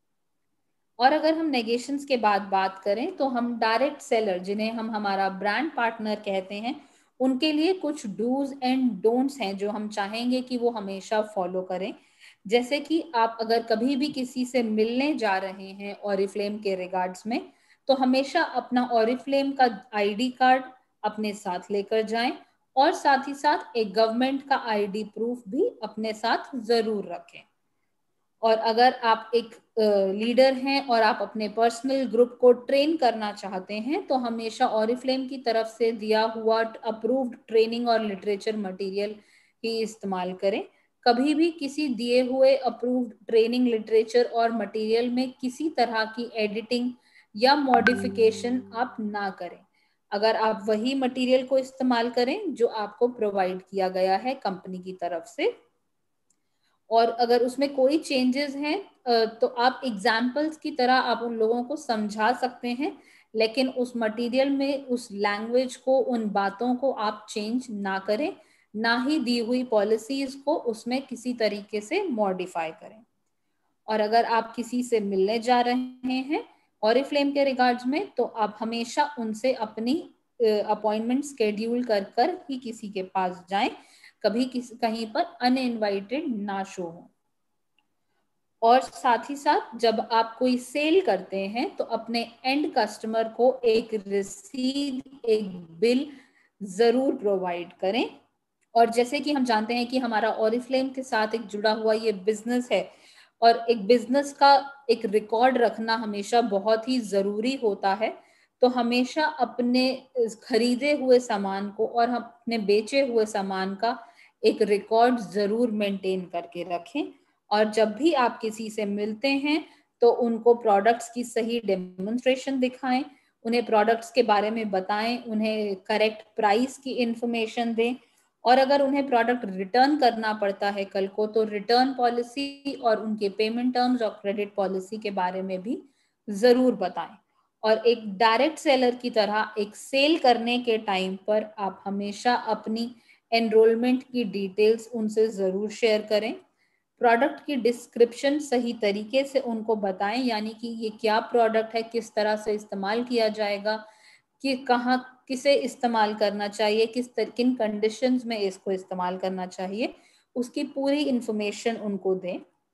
और अगर हम नेगेशंस के बाद बात करें तो हम डायरेक्ट सेलर जिन्हें हम हमारा ब्रांड पार्टनर कहते हैं, उनके लिए कुछ डूज एंड डोंट्स हैं जो हम चाहेंगे कि वो हमेशा फॉलो करें। जैसे कि आप अगर कभी भी किसी से मिलने जा रहे हैं ऑरिफ्लेम के रिगार्ड्स में, तो हमेशा अपना ऑरिफ्लेम का आईडी कार्ड अपने साथ लेकर जाएं और साथ ही साथ एक गवर्नमेंट का आईडी प्रूफ भी अपने साथ जरूर रखें। और अगर आप एक लीडर हैं और आप अपने पर्सनल ग्रुप को ट्रेन करना चाहते हैं तो हमेशा ऑरिफ्लेम की तरफ से दिया हुआ अप्रूव्ड ट्रेनिंग और लिटरेचर मटेरियल ही इस्तेमाल करें। कभी भी किसी दिए हुए अप्रूव्ड ट्रेनिंग लिटरेचर और मटेरियल में किसी तरह की एडिटिंग या मॉडिफिकेशन आप ना करें। अगर आप वही मटेरियल को इस्तेमाल करें जो आपको प्रोवाइड किया गया है कंपनी की तरफ से, और अगर उसमें कोई चेंजेस हैं तो आप एग्जाम्पल्स की तरह आप उन लोगों को समझा सकते हैं, लेकिन उस मटेरियल में उस लैंग्वेज को, उन बातों को आप चेंज ना करें, ना ही दी हुई पॉलिसीज को उसमें किसी तरीके से मॉडिफाई करें। और अगर आप किसी से मिलने जा रहे हैं ऑरिफ्लेम के रिगार्ड्स में तो आप हमेशा उनसे अपनी अपॉइंटमेंट स्केड्यूल कर ही किसी के पास जाएं, कभी कहीं पर अनइनवाइटेड ना शो हो। और साथ ही साथ जब आप कोई सेल करते हैं तो अपने एंड कस्टमर को एक रसीद, एक बिल जरूर प्रोवाइड करें। और जैसे कि हम जानते हैं कि हमारा ऑरिफ्लेम के साथ एक जुड़ा हुआ ये बिजनेस है, और एक बिजनेस का एक रिकॉर्ड रखना हमेशा बहुत ही जरूरी होता है। तो हमेशा अपने खरीदे हुए सामान को और अपने बेचे हुए सामान का एक रिकॉर्ड जरूर मेंटेन करके रखें। और जब भी आप किसी से मिलते हैं तो उनको प्रोडक्ट्स की सही डेमोन्स्ट्रेशन दिखाएं, उन्हें प्रोडक्ट्स के बारे में बताएं, उन्हें करेक्ट प्राइस की इंफॉर्मेशन दें, और अगर उन्हें प्रोडक्ट रिटर्न करना पड़ता है कल को तो रिटर्न पॉलिसी और उनके पेमेंट टर्म्स और क्रेडिट पॉलिसी के बारे में भी जरूर बताएं। और एक डायरेक्ट सेलर की तरह एक सेल करने के टाइम पर आप हमेशा अपनी एनरोलमेंट की डिटेल्स उनसे जरूर शेयर करें। प्रोडक्ट की डिस्क्रिप्शन सही तरीके से उनको बताएं, यानी कि ये क्या प्रोडक्ट है, किस तरह से इस्तेमाल किया जाएगा, कि कहाँ किसे इस्तेमाल करना चाहिए, किन कंडीशंस में इसको इस्तेमाल करना चाहिए, उसकी पूरी इंफॉर्मेशन उनको दें।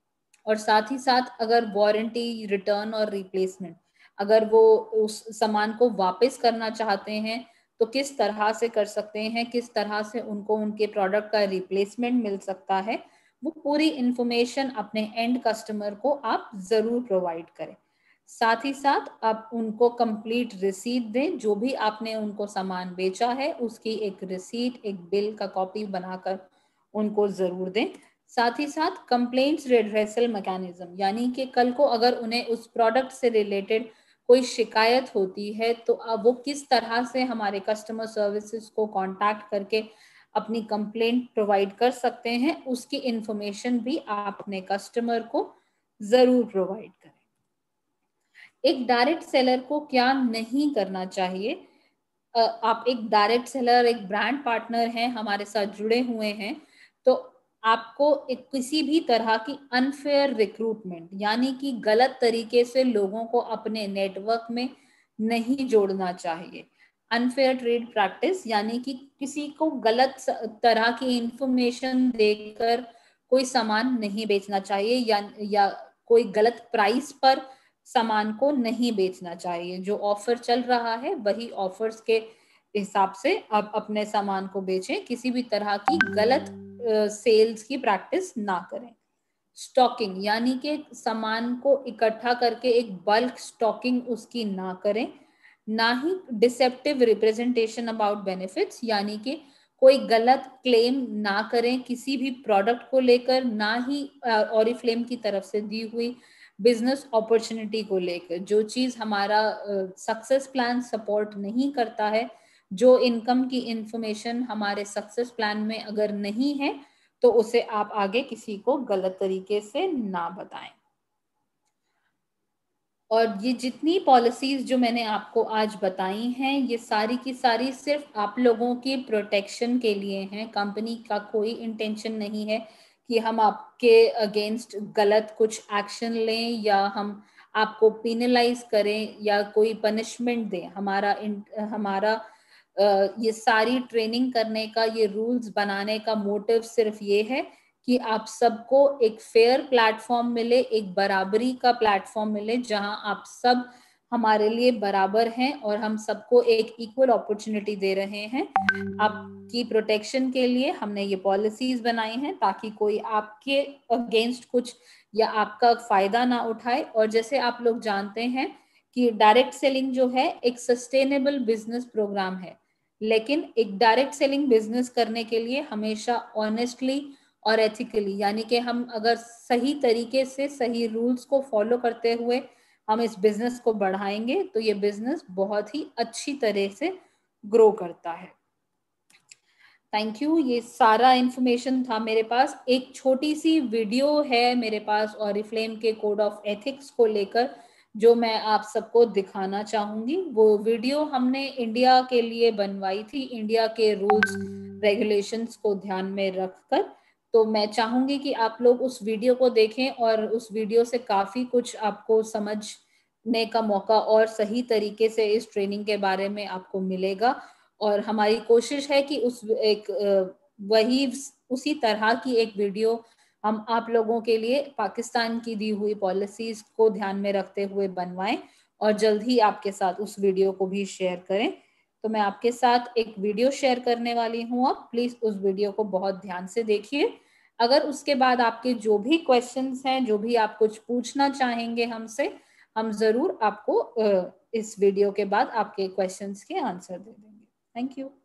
और साथ ही साथ अगर वारंटी, रिटर्न और रिप्लेसमेंट, अगर वो उस सामान को वापस करना चाहते हैं तो किस तरह से कर सकते हैं, किस तरह से उनको उनके प्रोडक्ट का रिप्लेसमेंट मिल सकता है, वो पूरी इंफॉर्मेशन अपने एंड कस्टमर को आप जरूर प्रोवाइड करें। साथ ही साथ आप उनको कंप्लीट रिसीट दें, जो भी आपने उनको सामान बेचा है उसकी एक रिसीट, एक बिल का कॉपी बनाकर उनको जरूर दें। साथ ही साथ कंप्लेंट्स रिड्रेसल मैकेनिज्म, यानी कि कल को अगर उन्हें उस प्रोडक्ट से रिलेटेड कोई शिकायत होती है तो अब वो किस तरह से हमारे कस्टमर सर्विसेज को कांटेक्ट करके अपनी कंप्लेंट प्रोवाइड कर सकते हैं, उसकी इंफॉर्मेशन भी आप अपने कस्टमर को जरूर प्रोवाइड करें। एक डायरेक्ट सेलर को क्या नहीं करना चाहिए? आप एक डायरेक्ट सेलर, एक ब्रांड पार्टनर हैं, हमारे साथ जुड़े हुए हैं, तो आपको एक किसी भी तरह की अनफेयर रिक्रूटमेंट, यानी कि गलत तरीके से लोगों को अपने नेटवर्क में नहीं जोड़ना चाहिए। अनफेयर ट्रेड प्रैक्टिस यानी कि किसी को गलत तरह की इंफॉर्मेशन देकर कोई सामान नहीं बेचना चाहिए, या कोई गलत प्राइस पर सामान को नहीं बेचना चाहिए। जो ऑफर चल रहा है वही ऑफर्स के हिसाब से आप अपने सामान को बेचें, किसी भी तरह की गलत सेल्स की प्रैक्टिस ना करें। स्टॉकिंग यानी कि सामान को इकट्ठा करके एक बल्क स्टॉकिंग उसकी ना करें। ना ही डिसेप्टिव रिप्रेजेंटेशन अबाउट बेनिफिट्स, यानी कि कोई गलत क्लेम ना करें किसी भी प्रोडक्ट को लेकर, ना ही ऑरिफ्लेम की तरफ से दी हुई बिजनेस अपॉर्चुनिटी को लेकर। जो चीज हमारा सक्सेस प्लान सपोर्ट नहीं करता है, जो इनकम की इंफॉर्मेशन हमारे सक्सेस प्लान में अगर नहीं है, तो उसे आप आगे किसी को गलत तरीके से ना बताएं। और ये जितनी पॉलिसीज जो मैंने आपको आज बताई हैं, ये सारी की सारी सिर्फ आप लोगों की प्रोटेक्शन के लिए हैं। कंपनी का कोई इंटेंशन नहीं है कि हम आपके अगेंस्ट गलत कुछ एक्शन लें या हम आपको पिनलाइज करें या कोई पनिशमेंट दें। हमारा ये सारी ट्रेनिंग करने का, ये रूल्स बनाने का मोटिव सिर्फ ये है कि आप सबको एक फेयर प्लेटफॉर्म मिले, एक बराबरी का प्लेटफॉर्म मिले, जहां आप सब हमारे लिए बराबर हैं और हम सबको एक इक्वल अपॉर्चुनिटी दे रहे हैं। आपकी प्रोटेक्शन के लिए हमने ये पॉलिसीज बनाई हैं ताकि कोई आपके अगेंस्ट कुछ या आपका फायदा ना उठाए। और जैसे आप लोग जानते हैं कि डायरेक्ट सेलिंग जो है एक सस्टेनेबल बिजनेस प्रोग्राम है, लेकिन एक डायरेक्ट सेलिंग बिजनेस करने के लिए हमेशा ऑनेस्टली और एथिकली, यानी कि हम अगर सही तरीके से सही रूल्स को फॉलो करते हुए हम इस बिजनेस को बढ़ाएंगे तो ये बिजनेस बहुत ही अच्छी तरह से ग्रो करता है। Thank you. ये सारा इंफॉर्मेशन था मेरे पास। एक छोटी सी वीडियो है मेरे पास ऑरिफ्लेम के कोड ऑफ एथिक्स को लेकर, जो मैं आप सबको दिखाना चाहूंगी। वो वीडियो हमने इंडिया के लिए बनवाई थी, इंडिया के रूल्स रेगुलेशंस को ध्यान में रखकर। तो मैं चाहूंगी कि आप लोग उस वीडियो को देखें और उस वीडियो से काफी कुछ आपको समझने का मौका और सही तरीके से इस ट्रेनिंग के बारे में आपको मिलेगा। और हमारी कोशिश है कि उसी तरह की एक वीडियो हम आप लोगों के लिए पाकिस्तान की दी हुई पॉलिसीज को ध्यान में रखते हुए बनवाएं और जल्द ही आपके साथ उस वीडियो को भी शेयर करें। तो मैं आपके साथ एक वीडियो शेयर करने वाली हूँ, आप प्लीज उस वीडियो को बहुत ध्यान से देखिए। अगर उसके बाद आपके जो भी क्वेश्चंस हैं, जो भी आप कुछ पूछना चाहेंगे हमसे, हम जरूर आपको इस वीडियो के बाद आपके क्वेश्चंस के आंसर दे देंगे। Thank you.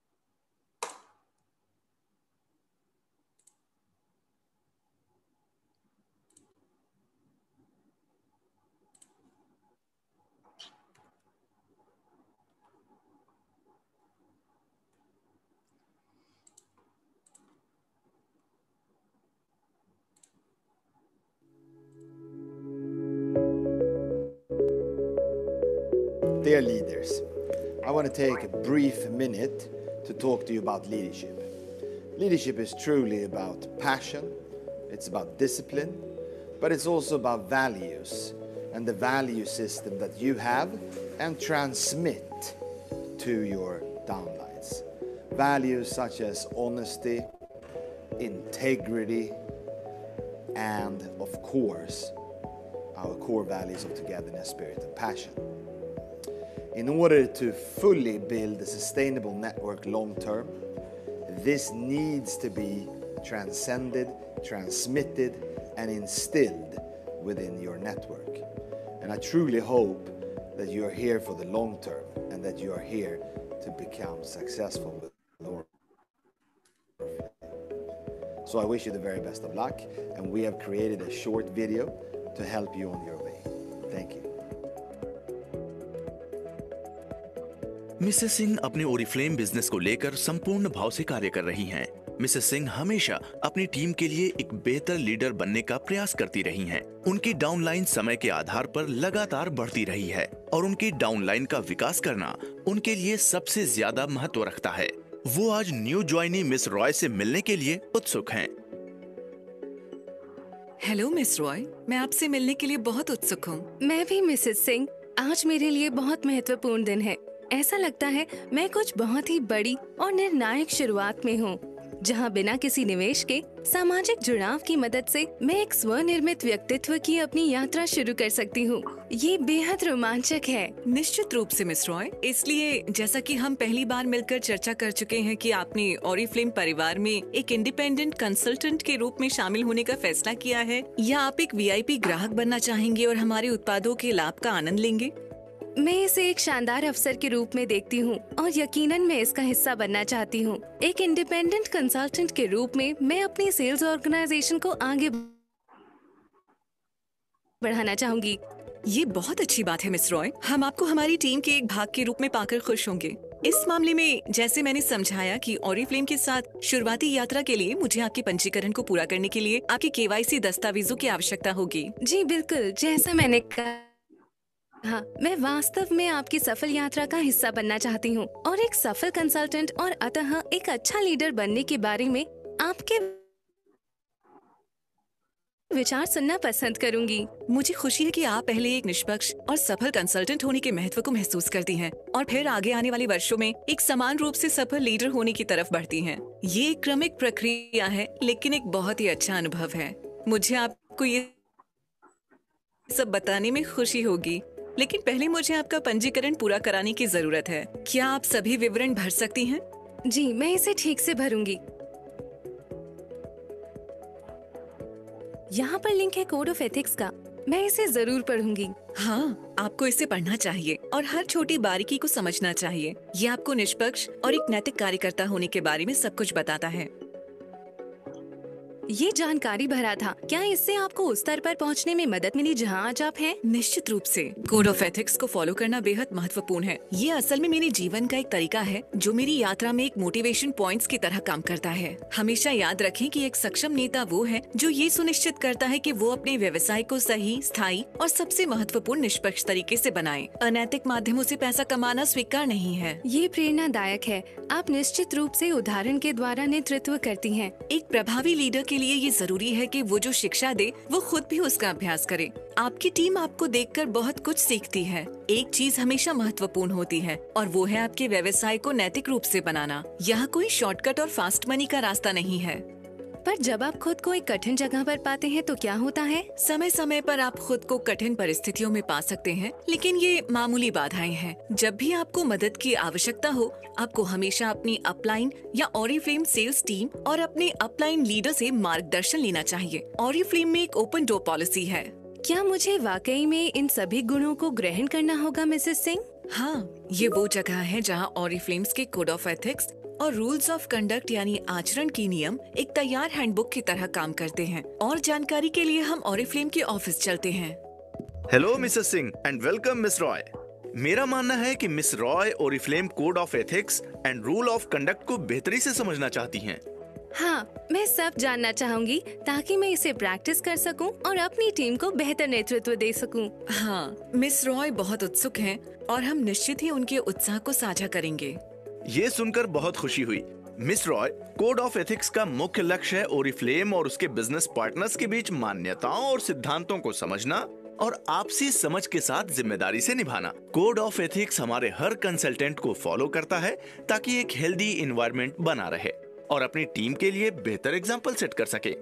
Dear leaders, I want to take a brief minute to talk to you about leadership. Leadership is truly about passion, it's about discipline, but it's also about values and the value system that you have and transmit to your downlines. Values such as honesty, integrity, and of course, our core values of togetherness, spirit, and passion. In order to fully build a sustainable network long term, this needs to be transcended, transmitted, and instilled within your network. And I truly hope that you are here for the long term and that you are here to become successful with Lord. So I wish you the very best of luck, and we have created a short video to help you on your way. Thank you. Mrs Singh अपने Oriflame business को लेकर संपूर्ण भाव से कार्य कर रही हैं। मिसेस सिंह हमेशा अपनी टीम के लिए एक बेहतर लीडर बनने का प्रयास करती रही हैं। उनकी डाउनलाइन समय के आधार पर लगातार बढ़ती रही है और उनकी डाउनलाइन का विकास करना उनके लिए सबसे ज्यादा महत्व रखता है। वो आज न्यू ज्वाइनी मिस रॉय से मिलने के लिए उत्सुक हैं। हेलो मिस रॉय, मैं आपसे मिलने के लिए बहुत उत्सुक हूँ। मैं भी मिसेस सिंह। आज मेरे लिए बहुत महत्वपूर्ण दिन है। ऐसा लगता है मैं कुछ बहुत ही बड़ी और निर्णायक शुरुआत में हूँ, जहाँ बिना किसी निवेश के सामाजिक जुड़ाव की मदद से मैं एक स्वनिर्मित व्यक्तित्व की अपनी यात्रा शुरू कर सकती हूँ। ये बेहद रोमांचक है। निश्चित रूप से मिस रॉय। इसलिए जैसा कि हम पहली बार मिलकर चर्चा कर चुके हैं कि आपने ओरिफ्लेम परिवार में एक इंडिपेंडेंट कंसल्टेंट के रूप में शामिल होने का फैसला किया है, या आप एक वीआईपी ग्राहक बनना चाहेंगे और हमारे उत्पादों के लाभ का आनंद लेंगे? मैं इसे एक शानदार अवसर के रूप में देखती हूँ और यकीनन मैं इसका हिस्सा बनना चाहती हूँ। एक इंडिपेंडेंट कंसल्टेंट के रूप में मैं अपनी सेल्स ऑर्गेनाइजेशन को आगे बढ़ाना चाहूंगी। ये बहुत अच्छी बात है मिस रॉय। हम आपको हमारी टीम के एक भाग के रूप में पाकर खुश होंगे। इस मामले में जैसे मैंने समझाया कि ओरिफ्लेम के साथ शुरुआती यात्रा के लिए मुझे आपके पंजीकरण को पूरा करने के लिए आपके केवाईसी दस्तावेजों की आवश्यकता होगी। जी बिल्कुल, जैसा मैंने कहा, हाँ, मैं वास्तव में आपकी सफल यात्रा का हिस्सा बनना चाहती हूँ और एक सफल कंसल्टेंट और अतः एक अच्छा लीडर बनने के बारे में आपके विचार सुनना पसंद करूंगी। मुझे खुशी है कि आप पहले एक निष्पक्ष और सफल कंसल्टेंट होने के महत्व को महसूस करती हैं और फिर आगे आने वाले वर्षों में एक समान रूप से सफल लीडर होने की तरफ बढ़ती हैं। ये एक क्रमिक प्रक्रिया है, लेकिन एक बहुत ही अच्छा अनुभव है। मुझे आपको ये सब बताने में खुशी होगी, लेकिन पहले मुझे आपका पंजीकरण पूरा कराने की जरूरत है। क्या आप सभी विवरण भर सकती हैं? जी, मैं इसे ठीक से भरूंगी। यहाँ पर लिंक है कोड ऑफ एथिक्स का। मैं इसे जरूर पढ़ूंगी। हाँ, आपको इसे पढ़ना चाहिए और हर छोटी बारीकी को समझना चाहिए। ये आपको निष्पक्ष और एक नैतिक कार्यकर्ता होने के बारे में सब कुछ बताता है। ये जानकारी भरा था। क्या इससे आपको उस स्तर पर पहुंचने में मदद मिली जहां आज आप हैं? निश्चित रूप से। कोड ऑफ एथिक्स को फॉलो करना बेहद महत्वपूर्ण है। ये असल में मेरे जीवन का एक तरीका है जो मेरी यात्रा में एक मोटिवेशन पॉइंट्स की तरह काम करता है। हमेशा याद रखें कि एक सक्षम नेता वो है जो ये सुनिश्चित करता है कि वो अपने व्यवसाय को सही, स्थायी और सबसे महत्वपूर्ण निष्पक्ष तरीके से बनाए। अनैतिक माध्यमों से पैसा कमाना स्वीकार नहीं है। ये प्रेरणादायक है। आप निश्चित रूप से उदाहरण के द्वारा नेतृत्व करती हैं। एक प्रभावी लीडर के लिए ये जरूरी है कि वो जो शिक्षा दे वो खुद भी उसका अभ्यास करे। आपकी टीम आपको देखकर बहुत कुछ सीखती है। एक चीज हमेशा महत्वपूर्ण होती है और वो है आपके व्यवसाय को नैतिक रूप से बनाना। यहाँ कोई शॉर्टकट और फास्ट मनी का रास्ता नहीं है। पर जब आप खुद को एक कठिन जगह पर पाते हैं तो क्या होता है? समय समय पर आप खुद को कठिन परिस्थितियों में पा सकते हैं, लेकिन ये मामूली बाधाएं हैं। जब भी आपको मदद की आवश्यकता हो, आपको हमेशा अपनी अपलाइन या ऑरिफ्लेम सेल्स टीम और अपने अपलाइन लीडर से मार्गदर्शन लेना चाहिए। ऑरिफ्लेम में एक ओपन डोर पॉलिसी है। क्या मुझे वाकई में इन सभी गुणों को ग्रहण करना होगा मिसेस सिंह? हाँ, ये वो जगह है जहाँ ऑरिफ्लेम्स के कोड ऑफ एथिक्स और रूल्स ऑफ कंडक्ट यानी आचरण की नियम एक तैयार हैंडबुक की तरह काम करते हैं। और जानकारी के लिए हम ऑरिफ्लेम के ऑफिस चलते हैं। Hello Mrs Singh and welcome Miss Roy. मेरा मानना है कि Miss Roy Oriflame code of ethics and rule of conduct को बेहतरी से समझना चाहती हैं। हाँ, मैं सब जानना चाहूंगी ताकि मैं इसे प्रैक्टिस कर सकूं और अपनी टीम को बेहतर नेतृत्व दे सकूं। हाँ, मिस रॉय बहुत उत्सुक हैं और हम निश्चित ही उनके उत्साह को साझा करेंगे। ये सुनकर बहुत खुशी हुई। Miss Roy, code of ethics का मुख्य लक्ष्य है ओरिफ्लेम और उसके बिजनेस पार्टनर्स के बीच मान्यताओं और सिद्धांतों को समझना और आपसी समझ के साथ जिम्मेदारी से निभाना। कोड ऑफ एथिक्स हमारे हर कंसल्टेंट को फॉलो करता है ताकि एक हेल्दी एनवायरनमेंट बना रहे और अपनी टीम के लिए बेहतर एग्जाम्पल सेट कर सके।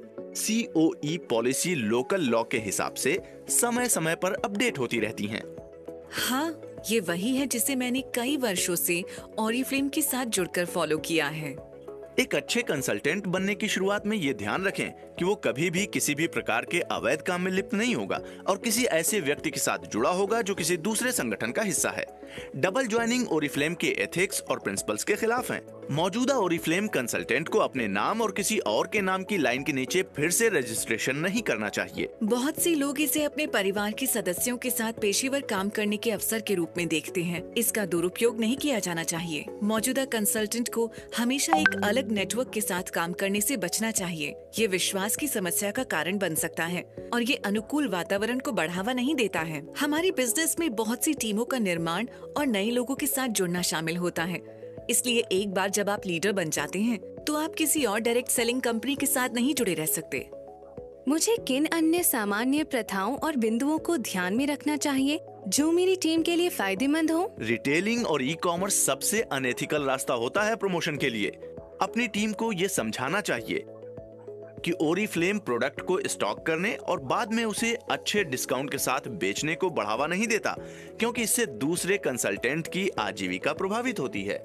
COE पॉलिसी लोकल लॉ के हिसाब से समय समय पर अपडेट होती रहती हैं। हाँ, ये वही है जिसे मैंने कई वर्षों से ऑरिफ्लेम के साथ जुड़कर फॉलो किया है। एक अच्छे कंसल्टेंट बनने की शुरुआत में ये ध्यान रखें कि वो कभी भी किसी भी प्रकार के अवैध काम में लिप्त नहीं होगा और किसी ऐसे व्यक्ति के साथ जुड़ा होगा जो किसी दूसरे संगठन का हिस्सा है। डबल ज्वाइनिंग ओरिफ्लेम के एथिक्स और प्रिंसिपल्स के खिलाफ है। मौजूदा ओरिफ्लेम कंसल्टेंट को अपने नाम और किसी और के नाम की लाइन के नीचे फिर से रजिस्ट्रेशन नहीं करना चाहिए। बहुत से लोग इसे अपने परिवार के सदस्यों के साथ पेशेवर काम करने के अवसर के रूप में देखते हैं। इसका दुरुपयोग नहीं किया जाना चाहिए। मौजूदा कंसल्टेंट को हमेशा एक अलग नेटवर्क के साथ काम करने से बचना चाहिए। ये विश्वास की समस्या का कारण बन सकता है और ये अनुकूल वातावरण को बढ़ावा नहीं देता है। हमारी बिजनेस में बहुत सी टीमों का निर्माण और नए लोगों के साथ जुड़ना शामिल होता है। इसलिए एक बार जब आप लीडर बन जाते हैं तो आप किसी और डायरेक्ट सेलिंग कंपनी के साथ नहीं जुड़े रह सकते। मुझे किन अन्य सामान्य प्रथाओं और बिंदुओं को ध्यान में रखना चाहिए जो मेरी टीम के लिए फायदेमंद हो? रिटेलिंग और ई-कॉमर्स सबसे अनएथिकल रास्ता होता है प्रमोशन के लिए। अपनी टीम को ये समझाना चाहिए कि ओरिफ्लेम प्रोडक्ट को स्टॉक करने और बाद में उसे अच्छे डिस्काउंट के साथ बेचने को बढ़ावा नहीं देता, क्योंकि इससे दूसरे कंसल्टेंट की आजीविका प्रभावित होती है।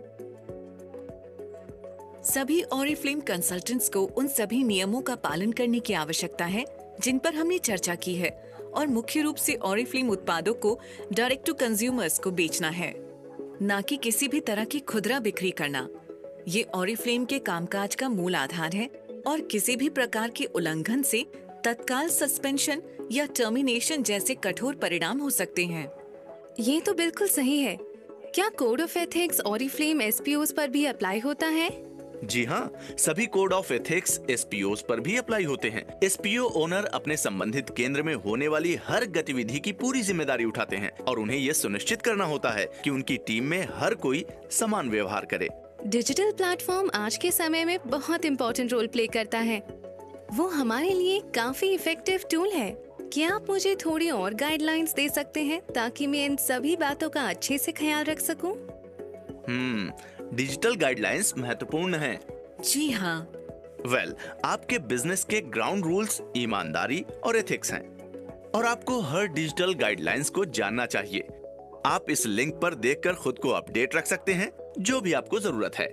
सभी ऑरिफ्लेम कंसल्टेंट्स को उन सभी नियमों का पालन करने की आवश्यकता है जिन पर हमने चर्चा की है और मुख्य रूप से ऑरिफ्लेम उत्पादों को डायरेक्ट टू कंज्यूमर्स को बेचना है, न कि किसी भी तरह की खुदरा बिक्री करना। ये ऑरिफ्लेम के कामकाज का मूल आधार है और किसी भी प्रकार के उल्लंघन से तत्काल सस्पेंशन या टर्मिनेशन जैसे कठोर परिणाम हो सकते हैं। ये तो बिल्कुल सही है। क्या code of ethics Oriflame SPOs पर भी अप्लाई होता है? जी हाँ, सभी कोड ऑफ एथिक्स SPOs पर भी अप्लाई होते हैं। SPO ओनर अपने संबंधित केंद्र में होने वाली हर गतिविधि की पूरी जिम्मेदारी उठाते हैं और उन्हें यह सुनिश्चित करना होता है कि उनकी टीम में हर कोई समान व्यवहार करे। डिजिटल प्लेटफॉर्म आज के समय में बहुत इम्पोर्टेंट रोल प्ले करता है। वो हमारे लिए काफी इफेक्टिव टूल है। क्या आप मुझे थोड़ी और गाइडलाइंस दे सकते हैं ताकि मैं इन सभी बातों का अच्छे से ख्याल रख सकूं? डिजिटल गाइडलाइंस महत्वपूर्ण हैं। जी हाँ। आपके बिजनेस के ग्राउंड रूल्स ईमानदारी और एथिक्स हैं और आपको हर डिजिटल गाइडलाइंस को जानना चाहिए। आप इस लिंक पर देखकर खुद को अपडेट रख सकते हैं जो भी आपको जरूरत है।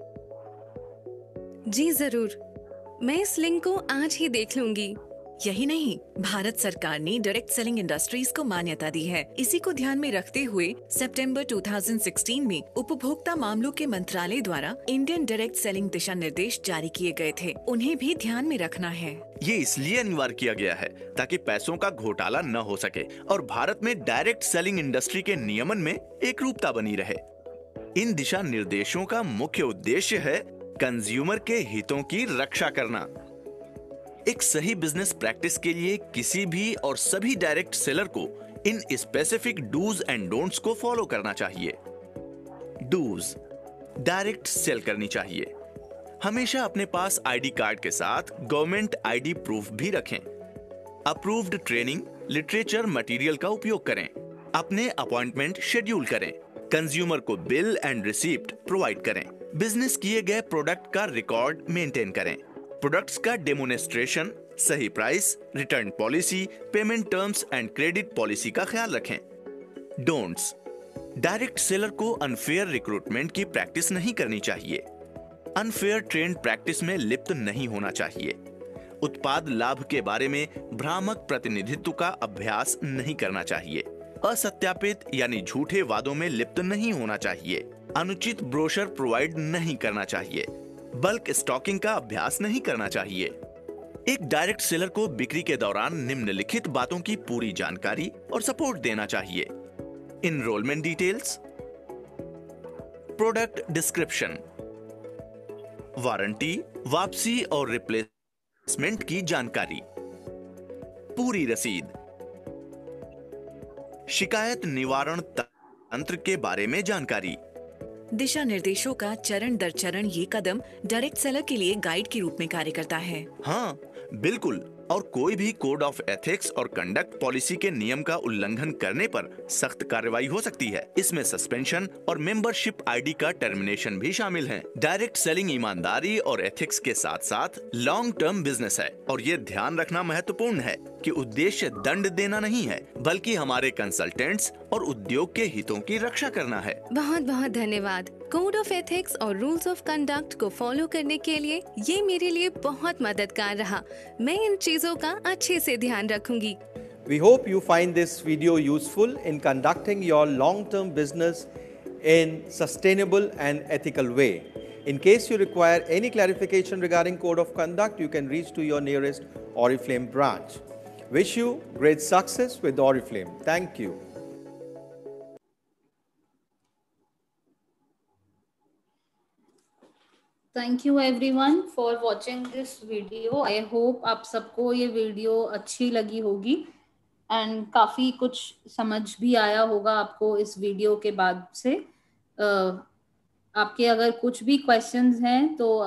जी जरूर, मैं इस लिंक को आज ही देख लूंगी। यही नहीं, भारत सरकार ने डायरेक्ट सेलिंग इंडस्ट्रीज को मान्यता दी है। इसी को ध्यान में रखते हुए सितंबर 2016 में उपभोक्ता मामलों के मंत्रालय द्वारा इंडियन डायरेक्ट सेलिंग दिशा निर्देश जारी किए गए थे। उन्हें भी ध्यान में रखना है। ये इसलिए अनिवार्य किया गया है ताकि पैसों का घोटाला न हो सके और भारत में डायरेक्ट सेलिंग इंडस्ट्री के नियमन में एकरूपता बनी रहे। इन दिशा निर्देशों का मुख्य उद्देश्य है कंज्यूमर के हितों की रक्षा करना। एक सही बिजनेस प्रैक्टिस के लिए किसी भी और सभी डायरेक्ट सेलर को इन स्पेसिफिक डूज एंड डोंट्स को फॉलो करना चाहिए। डूज, डायरेक्ट सेल करनी चाहिए। हमेशा अपने पास आईडी कार्ड के साथ गवर्नमेंट आईडी प्रूफ भी रखें। अप्रूव्ड ट्रेनिंग लिटरेचर मटेरियल का उपयोग करें। अपने अपॉइंटमेंट शेड्यूल करें। कंज्यूमर को बिल एंड रिसीप्ट प्रोवाइड करें। बिजनेस किए गए प्रोडक्ट का रिकॉर्ड मेंटेन करें। प्रोडक्ट्स का डेमोनेस्ट्रेशन, सही price, return policy, payment terms and credit policy का ख्याल रखें। डोंट्स: डायरेक्ट सेलर को अनफेयर रिक्रूटमेंट की प्रैक्टिस नहीं करनी चाहिए। अनफेयर ट्रेंड प्रैक्टिस में लिप्त नहीं होना चाहिए। उत्पाद लाभ के बारे में भ्रामक प्रतिनिधित्व का अभ्यास नहीं करना चाहिए। असत्यापित यानी झूठे वादों में लिप्त नहीं होना चाहिए। अनुचित ब्रोशर प्रोवाइड नहीं करना चाहिए। बल्क स्टॉकिंग का अभ्यास नहीं करना चाहिए। एक डायरेक्ट सेलर को बिक्री के दौरान निम्नलिखित बातों की पूरी जानकारी और सपोर्ट देना चाहिए: enrolment details, product description, warranty, वापसी और रिप्लेसमेंट की जानकारी, पूरी रसीद, शिकायत निवारण तंत्र के बारे में जानकारी। दिशा निर्देशों का चरण दर चरण ये कदम डायरेक्ट सेलर के लिए गाइड के रूप में कार्य करता है। हाँ, बिल्कुल। और कोई भी कोड ऑफ एथिक्स और कंडक्ट पॉलिसी के नियम का उल्लंघन करने पर सख्त कार्रवाई हो सकती है। इसमें सस्पेंशन और मेंबरशिप आईडी का टर्मिनेशन भी शामिल है। डायरेक्ट सेलिंग ईमानदारी और एथिक्स के साथ साथ लॉन्ग टर्म बिजनेस है और ये ध्यान रखना महत्वपूर्ण है कि उद्देश्य दंड देना नहीं है, बल्कि हमारे कंसल्टेंट्स और उद्योग के हितों की रक्षा करना है। बहुत बहुत धन्यवाद। कोड ऑफ एथिक्स और रूल्स ऑफ कंडक्ट को फॉलो करने के लिए ये मेरे लिए बहुत मददगार रहा। मैं इन चीजों का अच्छे से ध्यान रखूंगी। We hope you find this video useful in conducting your long-term business in sustainable and ethical way. In case you require any clarification regarding code of conduct, you can reach to your nearest Oriflame branch. Wish you great success with Oriflame. Thank you. Thank you everyone for watching this video. I hope आप सबको ये video अच्छी लगी होगी and काफ़ी कुछ समझ भी आया होगा आपको इस वीडियो के बाद से। आपके अगर कुछ भी क्वेश्चंस हैं तो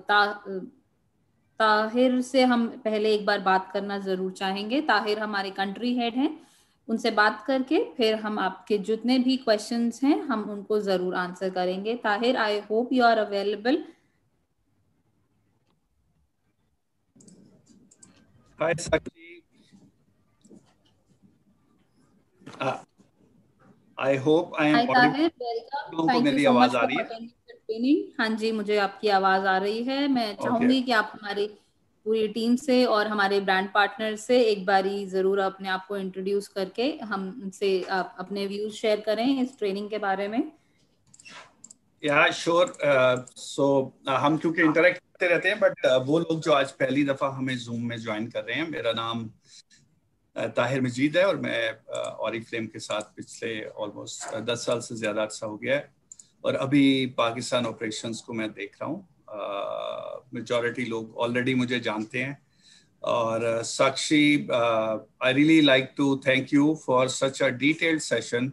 ताहिर से हम पहले एक बार बात करना ज़रूर चाहेंगे। ताहिर हमारे कंट्री हेड हैं, उनसे बात करके फिर हम आपके जितने भी क्वेश्चंस हैं हम उनको ज़रूर आंसर करेंगे। Tahir, I hope you are available. Hi, Sakshi. I hope I am audible. Tahir, welcome. Thank you so much for attending the training. हाँ जी, मुझे आपकी आवाज आ रही है। मैं चाहूंगी कि आप हमारी पूरी टीम से और हमारे ब्रांड पार्टनर से एक बारी जरूर अपने आप को इंट्रोड्यूस करके हमसे आप अपने व्यूज शेयर करें इस ट्रेनिंग के बारे में। Yeah, sure. हम क्योंकि इंटरेक्ट करते रहते हैं, बट वो लोग जो आज पहली दफा हमें जूम में ज्वाइन कर रहे हैं, मेरा नाम ताहिर मजीद है और मैं ऑरिफ्लेम के साथ पिछले ऑलमोस्ट 10 साल से ज़्यादा अर्सा हो गया है और अभी पाकिस्तान ऑपरेशंस को मैं देख रहा हूँ। मेजॉरिटी लोग ऑलरेडी मुझे जानते हैं और Sakshi, I really like to thank you for such a detailed session.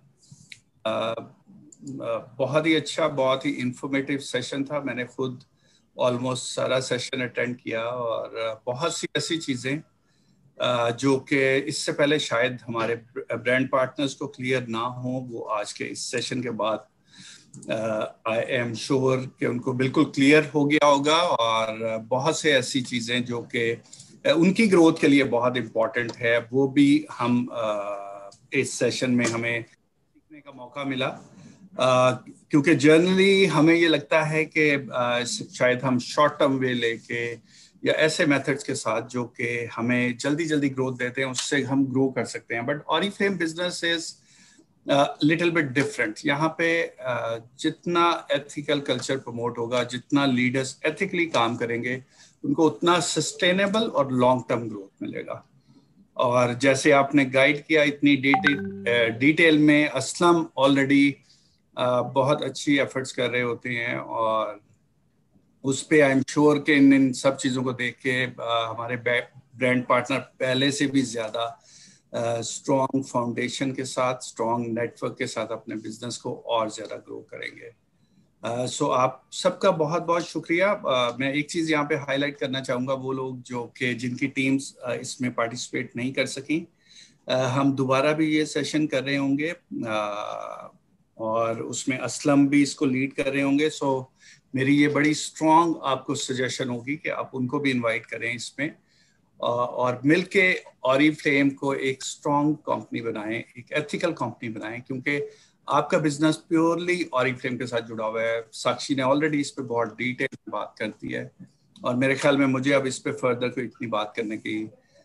बहुत ही अच्छा, बहुत ही इंफॉर्मेटिव सेशन था। मैंने खुद ऑलमोस्ट सारा सेशन अटेंड किया और बहुत सी ऐसी चीज़ें जो कि इससे पहले शायद हमारे ब्रांड पार्टनर्स को क्लियर ना हो, वो आज के इस सेशन के बाद आई एम श्योर कि उनको बिल्कुल क्लियर हो गया होगा। और बहुत से ऐसी चीज़ें जो कि उनकी ग्रोथ के लिए बहुत इम्पोर्टेंट है, वो भी हम इस सेशन में हमें सीखने का मौका मिला। क्योंकि जनरली हमें ये लगता है कि शायद हम शॉर्ट टर्म वे लेके या ऐसे मेथड्स के साथ जो कि हमें जल्दी जल्दी ग्रोथ देते हैं उससे हम ग्रो कर सकते हैं, but Oriflame business is little bit different. यहाँ पे जितना एथिकल कल्चर प्रमोट होगा, जितना लीडर्स एथिकली काम करेंगे, उनको उतना सस्टेनेबल और लॉन्ग टर्म ग्रोथ मिलेगा। और जैसे आपने गाइड किया इतनी डिटेल में, असलम ऑलरेडी बहुत अच्छी एफर्ट्स कर रहे होते हैं और उस पे आई एम श्योर कि इन सब चीज़ों को देख के हमारे ब्रांड पार्टनर पहले से भी ज़्यादा स्ट्रॉन्ग फाउंडेशन के साथ, स्ट्रॉन्ग नेटवर्क के साथ अपने बिजनेस को और ज़्यादा ग्रो करेंगे। सो आप सबका बहुत बहुत शुक्रिया। मैं एक चीज़ यहाँ पे हाईलाइट करना चाहूँगा, वो लोग जो कि जिनकी टीम्स इसमें पार्टिसिपेट नहीं कर सकी, हम दोबारा भी ये सेशन कर रहे होंगे और उसमें असलम भी इसको लीड कर रहे होंगे। सो मेरी ये बड़ी स्ट्रॉन्ग आपको सजेशन होगी कि आप उनको भी इनवाइट करें इसमें, और मिलके ऑरिफ्लेम को एक स्ट्रॉन्ग कंपनी बनाएं, एक एथिकल कंपनी बनाएं, क्योंकि आपका बिजनेस प्योरली ऑरिफ्लेम के साथ जुड़ा हुआ है। साक्षी ने ऑलरेडी इस पे बहुत डिटेल में बात कर दी है, और मेरे ख्याल में मुझे अब इस पे फर्दर कोई इतनी बात करने की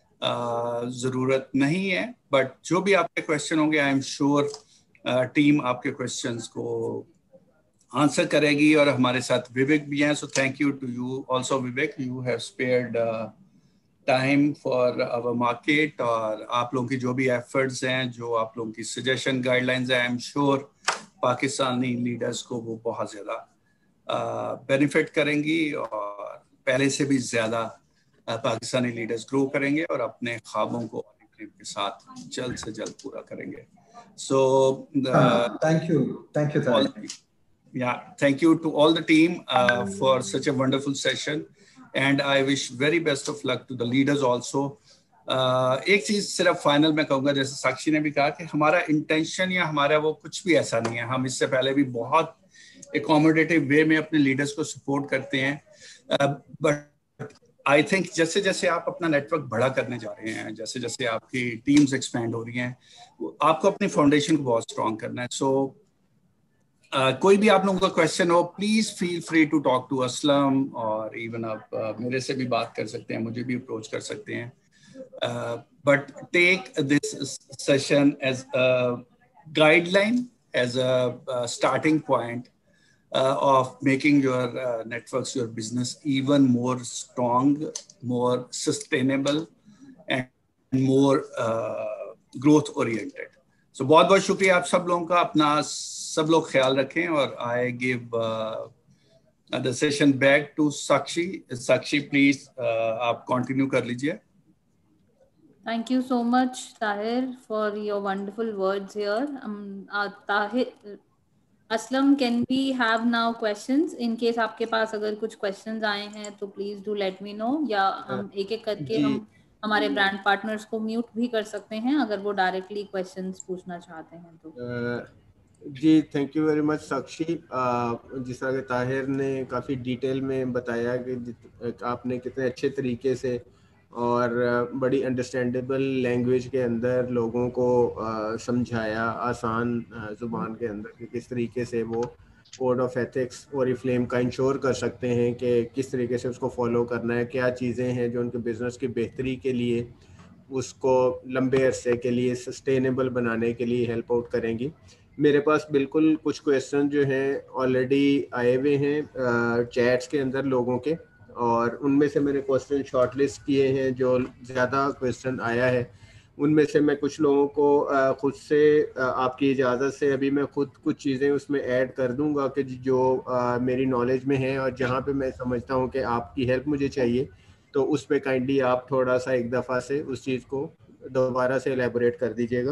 ज़रूरत नहीं है। बट जो भी आपके क्वेश्चन होंगे, आई एम श्योर टीम आपके क्वेश्चंस को आंसर करेगी, और हमारे साथ विवेक भी हैं। So thank you to you also Vivek, you have spared time for our market, और आप लोगों की जो भी एफर्ट्स हैं, जो आप लोगों की सजेशन गाइडलाइंस हैं, I am sure Pakistani leaders को वो बहुत ज़्यादा बेनिफिट करेंगी, और पहले से भी ज़्यादा पाकिस्तानी लीडर्स ग्रो करेंगे और अपने ख्वाबों को के साथ जल्द से जल्द पूरा करेंगे। So thank you yeah, thank you to all the team for such a wonderful session, and I wish very best of luck to the leaders also. एक चीज सिर्फ फाइनल में कहूँगा, जैसे साक्षी ने भी कहा कि हमारा इंटेंशन या हमारा वो कुछ भी ऐसा नहीं है। हम इससे पहले भी बहुत एकोमोडेटिव वे में अपने लीडर्स को सपोर्ट करते हैं, बट आई थिंक जैसे जैसे आप अपना नेटवर्क बड़ा करने जा रहे हैं, जैसे जैसे आपकी टीम्स एक्सपैंड हो रही हैं, आपको अपनी फाउंडेशन को बहुत स्ट्रॉन्ग करना है। सो कोई भी आप लोगों का क्वेश्चन हो, please feel free to talk to Aslam, और इवन आप मेरे से भी बात कर सकते हैं, मुझे भी अप्रोच कर सकते हैं। But take this session as a guideline, as a starting point of making your networks, your business even more strong, more sustainable, and more growth oriented. So बहुत बहुत शुक्रिया आप सब लोगों का, अपना सब लोग ख्याल रखें, और I give the session back to Sakshi. Sakshi, please आप continue कर लीजिए. Thank you so much, Tahir, for your wonderful words here. Tahir, Aslam, can we have now questions? In case आपके पास अगर कुछ क्वेश्चंस आए हैं तो please do let me know, या हम एक एक करके हम हमारे ब्रांड पार्टनर्स को म्यूट भी कर सकते हैं अगर वो डायरेक्टली क्वेश्चंस पूछना चाहते हैं तो। जी thank you very much Sakshi. जिस तरह के ताहिर ने काफ़ी डिटेल में बताया कि आपने कितने अच्छे तरीके से और बड़ी अंडरस्टैंडेबल लैंग्वेज के अंदर लोगों को समझाया, आसान ज़ुबान के अंदर, कि किस तरीके से वो कोड ऑफ एथिक्स ऑरिफ्लेम का इंश्योर कर सकते हैं कि किस तरीके से उसको फॉलो करना है, क्या चीज़ें हैं जो उनके बिज़नेस की बेहतरी के लिए, उसको लंबे अरसे के लिए सस्टेनेबल बनाने के लिए हेल्प आउट करेंगी। मेरे पास बिल्कुल कुछ क्वेश्चन जो हैं ऑलरेडी आए हुए हैं चैट्स के अंदर लोगों के, और उनमें से मैंने क्वेश्चन शॉर्टलिस्ट किए हैं। जो ज़्यादा क्वेश्चन आया है उनमें से मैं कुछ लोगों को खुद से आपकी इजाज़त से अभी मैं खुद कुछ चीज़ें उसमें ऐड कर दूंगा कि जो मेरी नॉलेज में है, और जहाँ पे मैं समझता हूँ कि आपकी हेल्प मुझे चाहिए, तो उस पर काइंडली आप थोड़ा सा एक दफ़ा से उस चीज़ को दोबारा से एलेबोरेट कर दीजिएगा।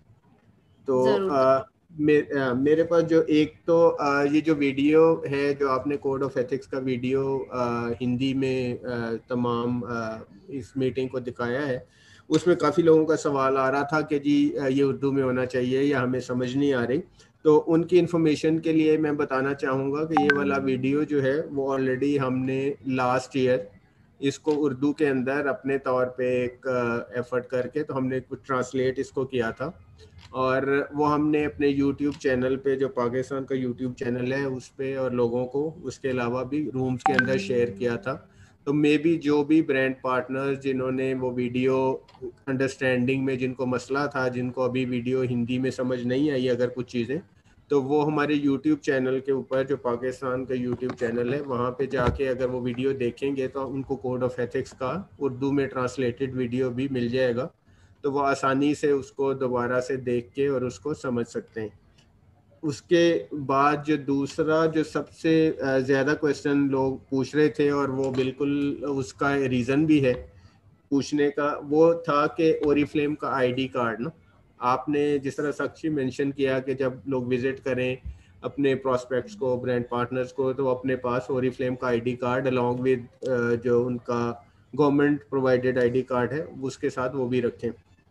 तो मेरे पास जो एक तो ये जो वीडियो है जो आपने कोड ऑफ एथिक्स का वीडियो हिंदी में तमाम इस मीटिंग को दिखाया है, उसमें काफ़ी लोगों का सवाल आ रहा था कि जी ये उर्दू में होना चाहिए या हमें समझ नहीं आ रही। तो उनकी इन्फॉर्मेशन के लिए मैं बताना चाहूँगा कि ये वाला वीडियो जो है वो ऑलरेडी हमने लास्ट ईयर इसको उर्दू के अंदर अपने तौर पे एक एफर्ट करके तो हमने कुछ ट्रांसलेट इसको किया था, और वो हमने अपने YouTube चैनल पे, जो पाकिस्तान का YouTube चैनल है, उस पे और लोगों को उसके अलावा भी रूम्स के अंदर शेयर किया था। तो मे बी जो भी ब्रांड पार्टनर्स जिन्होंने वो वीडियो अंडरस्टैंडिंग में, जिनको मसला था, जिनको अभी वीडियो हिंदी में समझ नहीं आई अगर कुछ चीज़ें, तो वो हमारे YouTube चैनल के ऊपर, जो पाकिस्तान का YouTube चैनल है, वहाँ पे जाके अगर वो वीडियो देखेंगे तो उनको कोड ऑफ एथिक्स का उर्दू में ट्रांसलेटेड वीडियो भी मिल जाएगा, तो वो आसानी से उसको दोबारा से देख के और उसको समझ सकते हैं। उसके बाद जो दूसरा जो सबसे ज़्यादा क्वेश्चन लोग पूछ रहे थे, और वो बिल्कुल उसका रीज़न भी है पूछने का, वो था कि ओरिफ्लेम का आईडी कार्ड ना, आपने जिस तरह साक्षी मेंशन किया कि जब लोग विज़िट करें अपने प्रॉस्पेक्ट्स को, ब्रांड पार्टनर्स को, तो अपने पास ओरिफ्लेम का आईडी कार्ड अलॉन्ग विद जो उनका गवर्नमेंट प्रोवाइडेड आईडी कार्ड है उसके साथ वो भी रखें।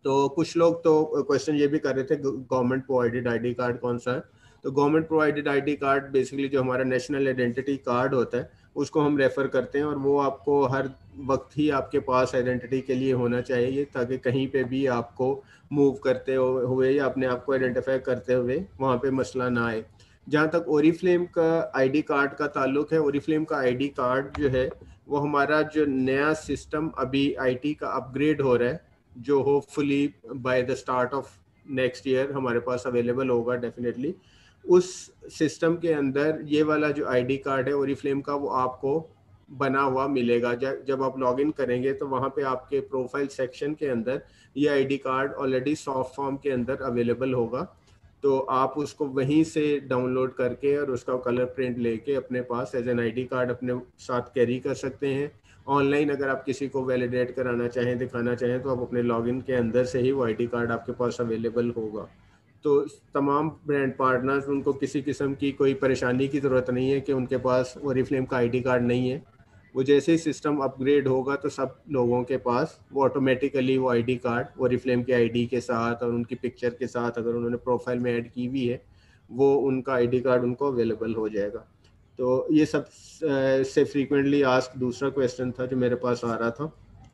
तो कुछ लोग तो क्वेश्चन ये भी कर रहे थे गवर्नमेंट प्रोवाइडेड आईडी कार्ड कौन सा है। तो government provided ID card basically जो हमारा नेशनल आइडेंटिटी कार्ड होता है उसको हम रेफ़र करते हैं, और वो आपको हर वक्त ही आपके पास आइडेंटिटी के लिए होना चाहिए, ताकि कहीं पे भी आपको मूव करते हुए या अपने आप को आइडेंटिफाई करते हुए वहाँ पे मसला ना आए। जहाँ तक ओरिफ्लेम का आईडी कार्ड का ताल्लुक है, ओरिफ्लेम का आईडी कार्ड जो है वो हमारा जो नया सिस्टम अभी आईटी का अपग्रेड हो रहा है, जो hopefully by the start of next year हमारे पास अवेलेबल होगा डेफिनेटली। उस सिस्टम के अंदर ये वाला जो आईडी कार्ड है ओरिफ्लेम का वो आपको बना हुआ मिलेगा। जब आप लॉगिन करेंगे तो वहाँ पे आपके प्रोफाइल सेक्शन के अंदर ये ID card already soft form के अंदर अवेलेबल होगा, तो आप उसको वहीं से डाउनलोड करके और उसका कलर प्रिंट लेके अपने पास एज एन आईडी कार्ड अपने साथ कैरी कर सकते हैं। ऑनलाइन अगर आप किसी को वैलिडेट कराना चाहें, दिखाना चाहें, तो आप अपने लॉगिन के अंदर से ही वो आईडी कार्ड आपके पास अवेलेबल होगा। तो तमाम ब्रांड पार्टनर्स, उनको किसी किस्म की कोई परेशानी की ज़रूरत नहीं है कि उनके पास ओरिफ्लेम का आईडी कार्ड नहीं है। वो जैसे ही सिस्टम अपग्रेड होगा तो सब लोगों के पास वो ऑटोमेटिकली वो आईडी कार्ड ओरिफ्लेम के आईडी के साथ और उनकी पिक्चर के साथ, अगर उन्होंने प्रोफाइल में ऐड की हुई है, वो उनका आईडी कार्ड उनको अवेलेबल हो जाएगा। तो ये सब से फ्रीक्वेंटली आस्क दूसरा क्वेश्चन था जो मेरे पास आ रहा था।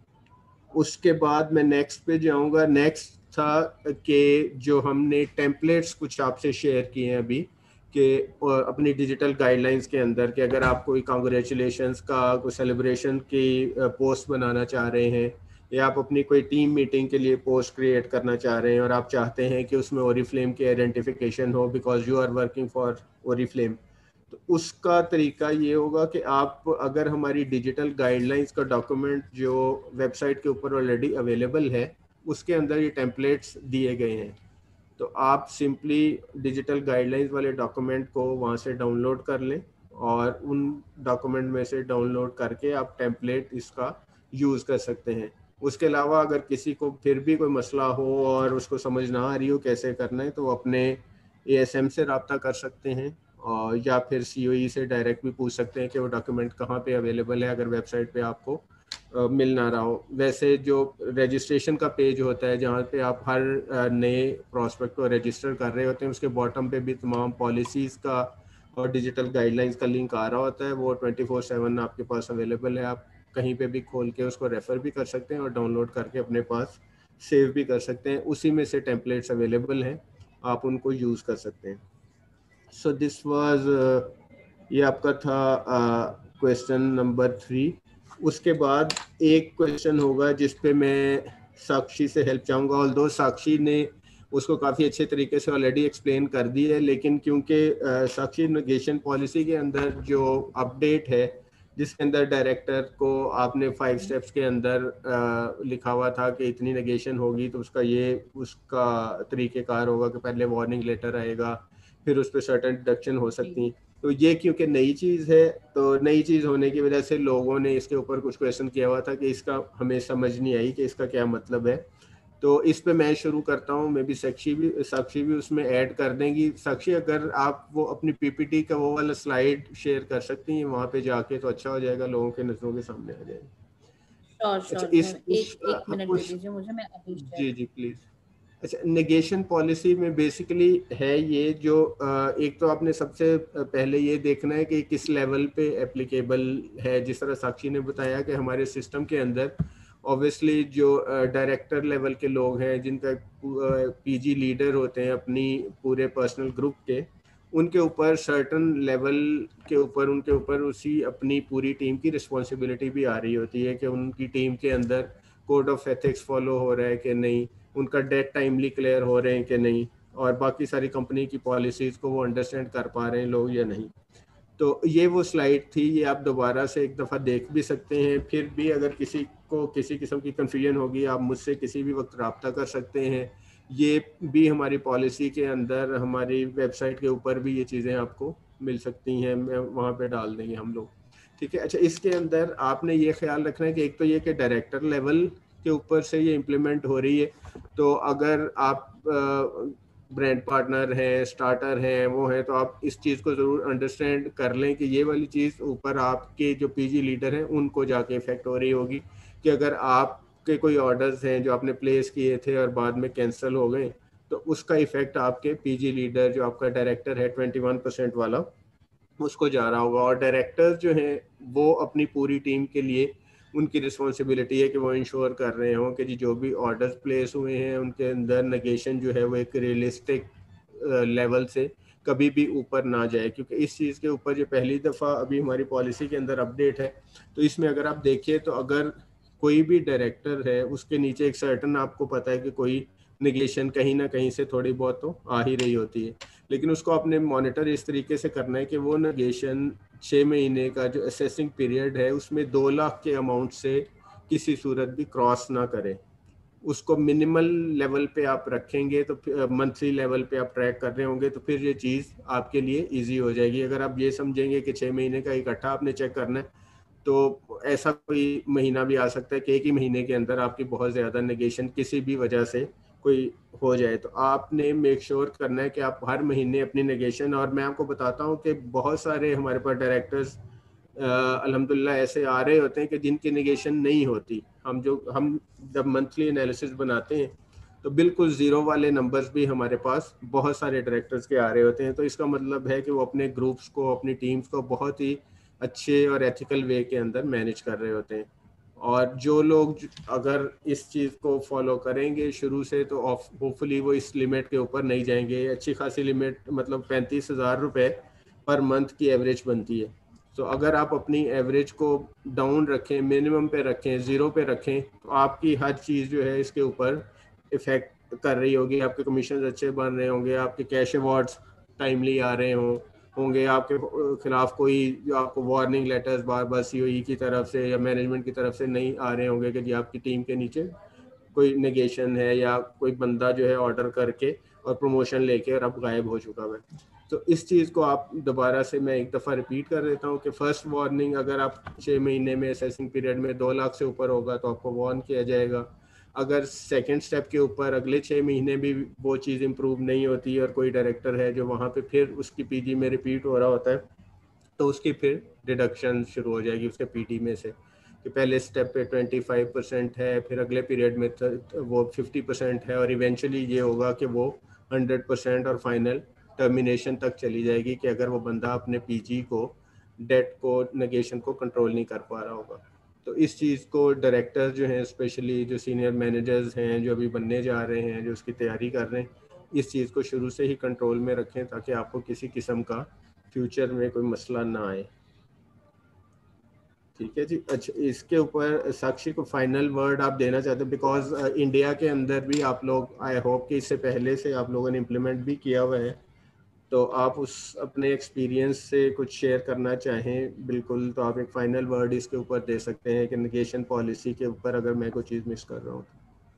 उसके बाद मैं नेक्स्ट पे जाऊंगा। नेक्स्ट था कि जो हमने टेम्पलेट्स कुछ आपसे शेयर किए हैं अभी कि अपनी डिजिटल गाइडलाइंस के अंदर, कि अगर आप कोई कांग्रेचुलेशंस का कोई सेलिब्रेशन की पोस्ट बनाना चाह रहे हैं, या आप अपनी कोई टीम मीटिंग के लिए पोस्ट क्रिएट करना चाह रहे हैं और आप चाहते हैं कि उसमें ओरिफ्लेम की आइडेंटिफिकेशन हो because you are working for Oriflame, तो उसका तरीका ये होगा कि आप अगर हमारी डिजिटल गाइडलाइंस का डॉक्यूमेंट जो वेबसाइट के ऊपर ऑलरेडी अवेलेबल है उसके अंदर ये टेम्पलेट्स दिए गए हैं, तो आप सिंपली डिजिटल गाइडलाइंस वाले डॉक्यूमेंट को वहाँ से डाउनलोड कर लें और उन डॉक्यूमेंट में से डाउनलोड करके आप टेम्पलेट इसका यूज़ कर सकते हैं। उसके अलावा अगर किसी को फिर भी कोई मसला हो और उसको समझ ना आ रही हो कैसे करना है, तो वो अपने ASM से रब्ता कर सकते हैं, और या फिर COE से डायरेक्ट भी पूछ सकते हैं कि वो डॉक्यूमेंट कहाँ पे अवेलेबल है अगर वेबसाइट पे आपको मिल ना रहा हो। वैसे जो रजिस्ट्रेशन का पेज होता है जहाँ पे आप हर नए प्रॉस्पेक्ट को रजिस्टर कर रहे होते हैं, उसके बॉटम पे भी तमाम पॉलिसीज़ का और डिजिटल गाइडलाइंस का लिंक आ रहा होता है। वो 24/7 आपके पास अवेलेबल है, आप कहीं पे भी खोल के उसको रेफ़र भी कर सकते हैं और डाउनलोड करके अपने पास सेव भी कर सकते हैं। उसी में से टेम्पलेट्स अवेलेबल हैं, आप उनको यूज़ कर सकते हैं। सो दिस वाज ये आपका था क्वेश्चन नंबर 3। उसके बाद एक क्वेश्चन होगा जिस पे मैं साक्षी से हेल्प चाहूँगा, ऑल्दो साक्षी ने उसको काफ़ी अच्छे तरीके से ऑलरेडी एक्सप्लेन कर दी है, लेकिन क्योंकि साक्षी नेगेशन पॉलिसी के अंदर जो अपडेट है जिसके अंदर डायरेक्टर को आपने 5 स्टेप्स के अंदर लिखा हुआ था कि इतनी नेगेशन होगी तो उसका तरीक़ेकार होगा कि पहले वार्निंग लेटर आएगा, फिर उस पर सर्टेन डिडक्शन हो सकती हैं। तो ये क्योंकि नई चीज़ है, तो नई चीज़ होने की वजह से लोगों ने इसके ऊपर कुछ क्वेश्चन किया हुआ था कि इसका हमें समझ नहीं आई कि इसका क्या मतलब है। तो इस पे मैं शुरू करता हूँ, मे भी साक्षी भी उसमें ऐड कर देंगी। साक्षी, अगर आप वो अपनी PPT का वो वाला स्लाइड शेयर कर सकती हैं वहाँ पे जाके, तो अच्छा हो जाएगा, लोगों के नज़रों के सामने आ जाएगा। श्योर, एक मिनट दे दीजिए मुझे, मैं अभी जी प्लीज़। अच्छा, नेगेशन पॉलिसी में बेसिकली है ये जो एक तो आपने सबसे पहले ये देखना है कि किस लेवल पे एप्लीकेबल है। जिस तरह साक्षी ने बताया कि हमारे सिस्टम के अंदर ऑब्वियसली जो डायरेक्टर लेवल के लोग हैं जिनका PG लीडर होते हैं अपनी पूरे पर्सनल ग्रुप के, उनके ऊपर सर्टन लेवल के ऊपर उनके ऊपर उसी अपनी पूरी टीम की रिस्पॉन्सिबिलिटी भी आ रही होती है कि उनकी टीम के अंदर कोड ऑफ एथिक्स फॉलो हो रहा है कि नहीं, उनका डेट टाइमली क्लियर हो रहे हैं कि नहीं, और बाकी सारी कंपनी की पॉलिसीज़ को वो अंडरस्टैंड कर पा रहे हैं लोग या नहीं। तो ये वो स्लाइड थी, ये आप दोबारा से एक दफ़ा देख भी सकते हैं। फिर भी अगर किसी को किसी किस्म की कन्फ्यूजन होगी, आप मुझसे किसी भी वक्त रब्ता कर सकते हैं। ये भी हमारी पॉलिसी के अंदर, हमारी वेबसाइट के ऊपर भी ये चीज़ें आपको मिल सकती हैं, मैं वहाँ पे डाल देंगे हम लोग, ठीक है। अच्छा, इसके अंदर आपने ये ख्याल रखना है कि एक तो ये कि डायरेक्टर लेवल के ऊपर से ये इम्प्लीमेंट हो रही है, तो अगर आप ब्रांड पार्टनर हैं, स्टार्टर हैं, वो हैं, तो आप इस चीज़ को ज़रूर अंडरस्टैंड कर लें कि ये वाली चीज़ ऊपर आपके जो PG लीडर हैं उनको जाके इफेक्ट हो रही होगी कि अगर आप आपके कोई ऑर्डर्स हैं जो आपने प्लेस किए थे और बाद में कैंसिल हो गए, तो उसका इफेक्ट आपके पीजी लीडर जो आपका डायरेक्टर है 21% वाला, उसको जा रहा होगा। और डायरेक्टर्स जो हैं वो अपनी पूरी टीम के लिए उनकी रिस्पॉन्सिबिलिटी है कि वो इंश्योर कर रहे हों कि जी जो भी ऑर्डर्स प्लेस हुए हैं उनके अंदर नेगेशन जो है वो एक रियलिस्टिक लेवल से कभी भी ऊपर ना जाए, क्योंकि इस चीज़ के ऊपर जो पहली दफ़ा अभी हमारी पॉलिसी के अंदर अपडेट है, तो इसमें अगर आप देखिए तो अगर कोई भी डायरेक्टर है उसके नीचे एक सर्टन आपको पता है कि कोई नेगेशन कहीं ना कहीं से थोड़ी बहुत तो आ ही रही होती है, लेकिन उसको आपने मॉनिटर इस तरीके से करना है कि वो नेगेशन 6 महीने का जो असेसिंग पीरियड है उसमें 2 लाख के अमाउंट से किसी सूरत भी क्रॉस ना करे। उसको मिनिमल लेवल पे आप रखेंगे तो मंथली लेवल पे आप ट्रैक कर रहे होंगे तो फिर ये चीज़ आपके लिए इजी हो जाएगी। अगर आप ये समझेंगे कि 6 महीने का इकट्ठा आपने चेक करना है तो ऐसा कोई महीना भी आ सकता है कि एक ही महीने के अंदर आपकी बहुत ज़्यादा नेगेशन किसी भी वजह से कोई हो जाए। तो आपने मेक श्योर करना है कि आप हर महीने अपनी नेगेशन, और मैं आपको बताता हूँ कि बहुत सारे हमारे पास डायरेक्टर्स अल्हम्दुलिल्लाह ऐसे आ रहे होते हैं कि जिनकी नेगेशन नहीं होती। हम जब मंथली एनालिसिस बनाते हैं तो बिल्कुल ज़ीरो वाले नंबर्स भी हमारे पास बहुत सारे डायरेक्टर्स के आ रहे होते हैं। तो इसका मतलब है कि वो अपने ग्रुप्स को, अपनी टीम्स को बहुत ही अच्छे और एथिकल वे के अंदर मैनेज कर रहे होते हैं। और जो लोग अगर इस चीज़ को फॉलो करेंगे शुरू से तो होपफुली वो इस लिमिट के ऊपर नहीं जाएंगे। अच्छी खासी लिमिट मतलब 35,000 रुपये पर मंथ की एवरेज बनती है। तो अगर आप अपनी एवरेज को डाउन रखें, मिनिमम पे रखें, ज़ीरो पे रखें, तो आपकी हर चीज़ जो है इसके ऊपर इफ़ेक्ट कर रही होगी। आपके कमीशन अच्छे बन रहे होंगे, आपके कैश अवार्ड्स टाइमली आ रहे होंगे, आपके खिलाफ कोई जो आपको वार्निंग लेटर्स बार बार सीओई की तरफ से या मैनेजमेंट की तरफ से नहीं आ रहे होंगे कि जी आपकी टीम के नीचे कोई नेगेशन है या कोई बंदा जो है ऑर्डर करके और प्रमोशन लेके और अब गायब हो चुका है। तो इस चीज़ को आप दोबारा से मैं एक दफ़ा रिपीट कर देता हूँ कि फर्स्ट वार्निंग अगर आप 6 महीने में असेसिंग पीरियड में 2 लाख से ऊपर होगा तो आपको वार्न किया जाएगा। अगर सेकंड स्टेप के ऊपर अगले 6 महीने भी वो चीज़ इम्प्रूव नहीं होती और कोई डायरेक्टर है जो वहाँ पे फिर उसकी पीजी में रिपीट हो रहा होता है तो उसकी फिर डिडक्शन शुरू हो जाएगी उसके पीटी में से, कि पहले स्टेप पे 25% है, फिर अगले पीरियड में वो 50% है और इवेंचुअली ये होगा कि वो 100% और फाइनल टर्मिनेशन तक चली जाएगी कि अगर वो बंदा अपने पीजी को, डेट को, नेगेशन को कंट्रोल नहीं कर पा रहा होगा। तो इस चीज़ को डायरेक्टर्स जो हैं, स्पेशली जो सीनियर मैनेजर्स हैं जो अभी बनने जा रहे हैं, जो उसकी तैयारी कर रहे हैं, इस चीज़ को शुरू से ही कंट्रोल में रखें ताकि आपको किसी किस्म का फ्यूचर में कोई मसला ना आए। ठीक है जी। अच्छा, इसके ऊपर साक्षी को फाइनल वर्ड आप देना चाहते हैं, बिकॉज इंडिया के अंदर भी आप लोग, आई होप कि इससे पहले से आप लोगों ने इम्प्लीमेंट भी किया हुआ है, तो आप उस अपने एक्सपीरियंस से कुछ शेयर करना चाहें बिल्कुल, तो आप एक फाइनल वर्ड इसके ऊपर दे सकते हैं कि नेगेशन पॉलिसी के ऊपर अगर मैं कोई चीज़ मिस कर रहा हूँ।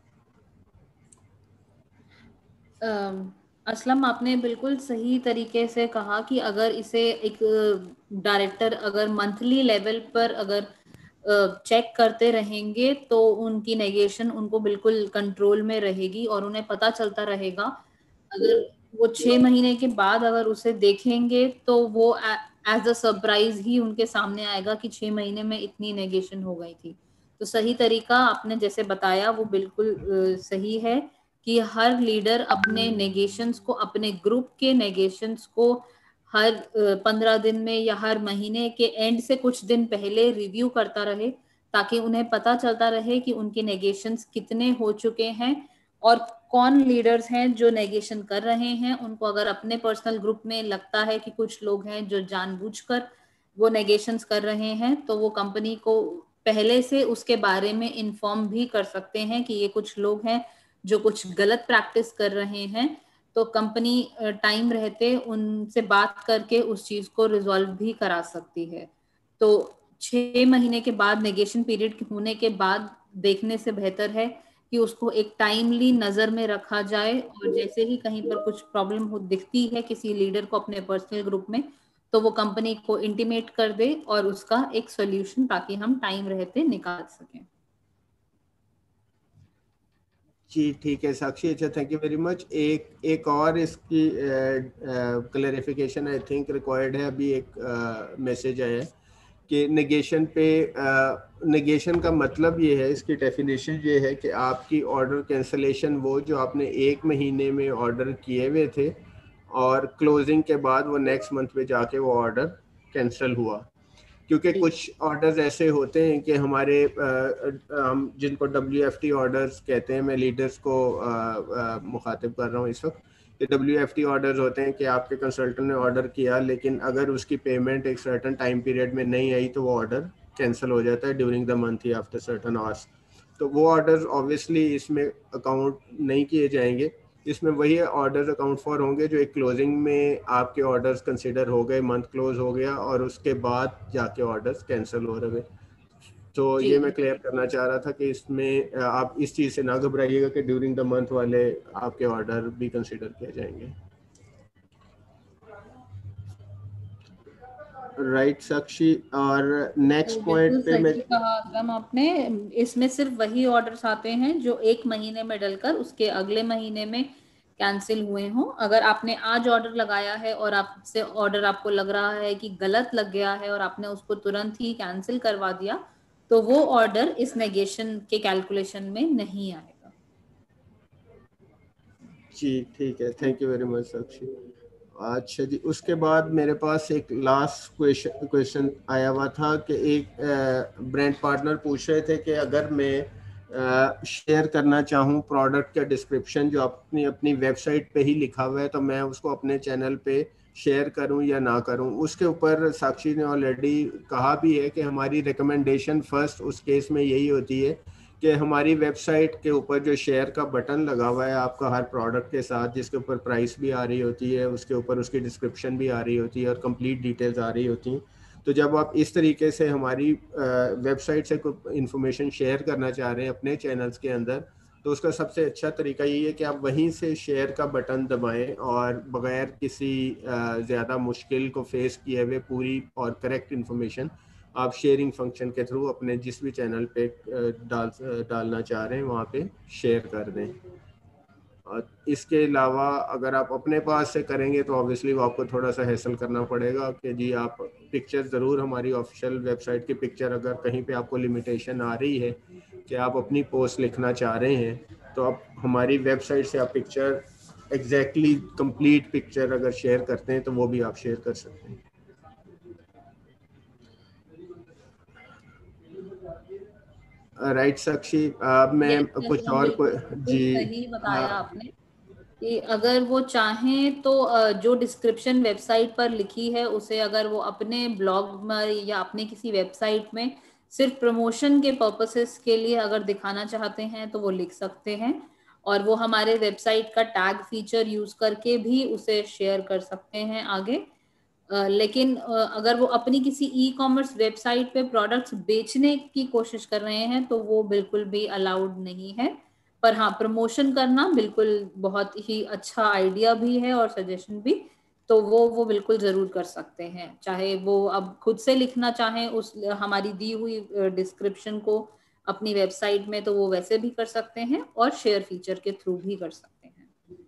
असलम, आपने बिल्कुल सही तरीके से कहा कि अगर इसे एक डायरेक्टर अगर मंथली लेवल पर अगर चेक करते रहेंगे तो उनकी नेगेशन उनको बिल्कुल कंट्रोल में रहेगी और उन्हें पता चलता रहेगा। अगर वो 6 महीने के बाद अगर उसे देखेंगे तो वो एज अ सरप्राइज ही उनके सामने आएगा कि 6 महीने में इतनी नेगेशन हो गई थी। तो सही तरीका आपने जैसे बताया वो बिल्कुल सही है कि हर लीडर अपने नेगेशंस को, अपने ग्रुप के नेगेशंस को हर 15 दिन में या हर महीने के एंड से कुछ दिन पहले रिव्यू करता रहे, ताकि उन्हें पता चलता रहे कि उनके नेगेशंस कितने हो चुके हैं और कौन लीडर्स हैं जो नेगेशन कर रहे हैं। उनको अगर अपने पर्सनल ग्रुप में लगता है कि कुछ लोग हैं जो जानबूझकर वो नेगेशंस कर रहे हैं, तो वो कंपनी को पहले से उसके बारे में इन्फॉर्म भी कर सकते हैं कि ये कुछ लोग हैं जो कुछ गलत प्रैक्टिस कर रहे हैं। तो कंपनी टाइम रहते उनसे बात करके उस चीज को रिजॉल्व भी करा सकती है। तो 6 महीने के बाद, नेगेशन पीरियड होने के बाद देखने से बेहतर है कि उसको एक टाइमली नजर में रखा जाए और जैसे ही कहीं पर कुछ प्रॉब्लम हो दिखती है किसी लीडर को अपने पर्सनल ग्रुप में, तो वो कंपनी को इंटीमेट कर दे और उसका एक सॉल्यूशन ताकि हम टाइम रहते निकाल सकें। जी ठीक है साक्षी, अच्छा थैंक यू वेरी मच। एक और इसकी क्लैरिफिकेशन आई थिंक रिक्वायर्ड है। अभी एक मैसेज आया है कि नेगेशन पे नेगेशन का मतलब ये है, इसकी डेफिनेशन ये है कि आपकी ऑर्डर कैंसलेशन वो जो आपने 1 महीने में ऑर्डर किए हुए थे और क्लोजिंग के बाद वो नेक्स्ट मंथ पे जाके वो ऑर्डर कैंसिल हुआ। क्योंकि कुछ ऑर्डर्स ऐसे होते हैं कि हमारे हम जिनको WFT ऑर्डर्स कहते हैं, मैं लीडर्स को मुखातिब कर रहा हूँ इस वक्त, कि WFT ऑर्डर्स होते हैं कि आपके कंसल्टेंट ने ऑर्डर किया लेकिन अगर उसकी पेमेंट एक सर्टन टाइम पीरियड में नहीं आई तो वो ऑर्डर कैंसिल हो जाता है ड्यूरिंग द मंथ या आफ्टर सर्टन आवर्स। तो वो ऑर्डर्स ऑब्वियसली इसमें अकाउंट नहीं किए जाएंगे। इसमें वही ऑर्डर्स अकाउंट फॉर होंगे जो एक क्लोजिंग में आपके ऑर्डर्स कंसिडर हो गए, मंथ क्लोज हो गया और उसके बाद जाके ऑर्डर्स कैंसिल हो रहे। तो ये मैं क्लियर करना चाह रहा था कि इसमें आप इस चीज़ से ना घबराइएगा कि ड्यूरिंग द मंथ वाले आपके ऑर्डर भी कंसिडर किए जाएंगे। राइट साक्षी, और नेक्स्ट पॉइंट पे मैं कहा आपने, इसमें सिर्फ वही ऑर्डर्स आते हैं जो 1 महीने में डलकर उसके अगले महीने में कैंसिल हुए हों। अगर आपने आज ऑर्डर लगाया है और आपसे ऑर्डर आपको लग रहा है कि गलत लग गया है और आपने उसको तुरंत ही कैंसिल करवा दिया तो वो ऑर्डर इस नेगेशन के कैलकुलेशन में नहीं आएगा। जी ठीक है, thank you very much Sakshi. अच्छा जी, उसके बाद मेरे पास एक लास्ट क्वेश्चन आया हुआ था कि एक ब्रांड पार्टनर पूछ रहे थे कि अगर मैं शेयर करना चाहूँ प्रोडक्ट का डिस्क्रिप्शन जो अपनी वेबसाइट पे ही लिखा हुआ है तो मैं उसको अपने चैनल पे शेयर करूं या ना करूं। उसके ऊपर साक्षी ने ऑलरेडी कहा भी है कि हमारी रिकमेंडेशन फर्स्ट उस केस में यही होती है कि हमारी वेबसाइट के ऊपर जो शेयर का बटन लगा हुआ है आपका हर प्रोडक्ट के साथ, जिसके ऊपर प्राइस भी आ रही होती है, उसके ऊपर उसकी डिस्क्रिप्शन भी आ रही होती है और कंप्लीट डिटेल्स आ रही होती हैं। तो जब आप इस तरीके से हमारी वेबसाइट से कोई इन्फॉर्मेशन शेयर करना चाह रहे हैं अपने चैनल्स के अंदर तो उसका सबसे अच्छा तरीका यही है कि आप वहीं से शेयर का बटन दबाएं और बगैर किसी ज़्यादा मुश्किल को फेस किए हुए पूरी और करेक्ट इन्फॉर्मेशन आप शेयरिंग फंक्शन के थ्रू अपने जिस भी चैनल पे डालना चाह रहे हैं वहाँ पे शेयर कर दें। और इसके अलावा अगर आप अपने पास से करेंगे तो ऑब्वियसली वो आपको थोड़ा सा हैसल करना पड़ेगा कि जी आप पिक्चर ज़रूर हमारी ऑफिशियल वेबसाइट की पिक्चर, अगर कहीं पे आपको लिमिटेशन आ रही है कि आप अपनी पोस्ट लिखना चाह रहे हैं तो आप हमारी वेबसाइट से आप पिक्चर एग्जैक्टली कंप्लीट पिक्चर अगर शेयर करते हैं तो वो भी आप शेयर कर सकते हैं। राइट साक्षी, मैं कुछ और को जी सही बताया आपने कि अगर वो चाहें तो जो डिस्क्रिप्शन वेबसाइट पर लिखी है उसे अगर वो अपने ब्लॉग में या अपने किसी वेबसाइट में सिर्फ प्रमोशन के पर्पसेस के लिए अगर दिखाना चाहते हैं तो वो लिख सकते हैं और वो हमारे वेबसाइट का टैग फीचर यूज करके भी उसे शेयर कर सकते हैं आगे। लेकिन अगर वो अपनी किसी ई कॉमर्स वेबसाइट पे प्रोडक्ट्स बेचने की कोशिश कर रहे हैं तो वो बिल्कुल भी अलाउड नहीं है। पर हाँ, प्रमोशन करना बिल्कुल बहुत ही अच्छा आइडिया भी है और सजेशन भी, तो वो बिल्कुल जरूर कर सकते हैं। चाहे वो अब खुद से लिखना चाहें उस हमारी दी हुई डिस्क्रिप्शन को अपनी वेबसाइट में तो वो वैसे भी कर सकते हैं और शेयर फीचर के थ्रू भी कर सकते हैं।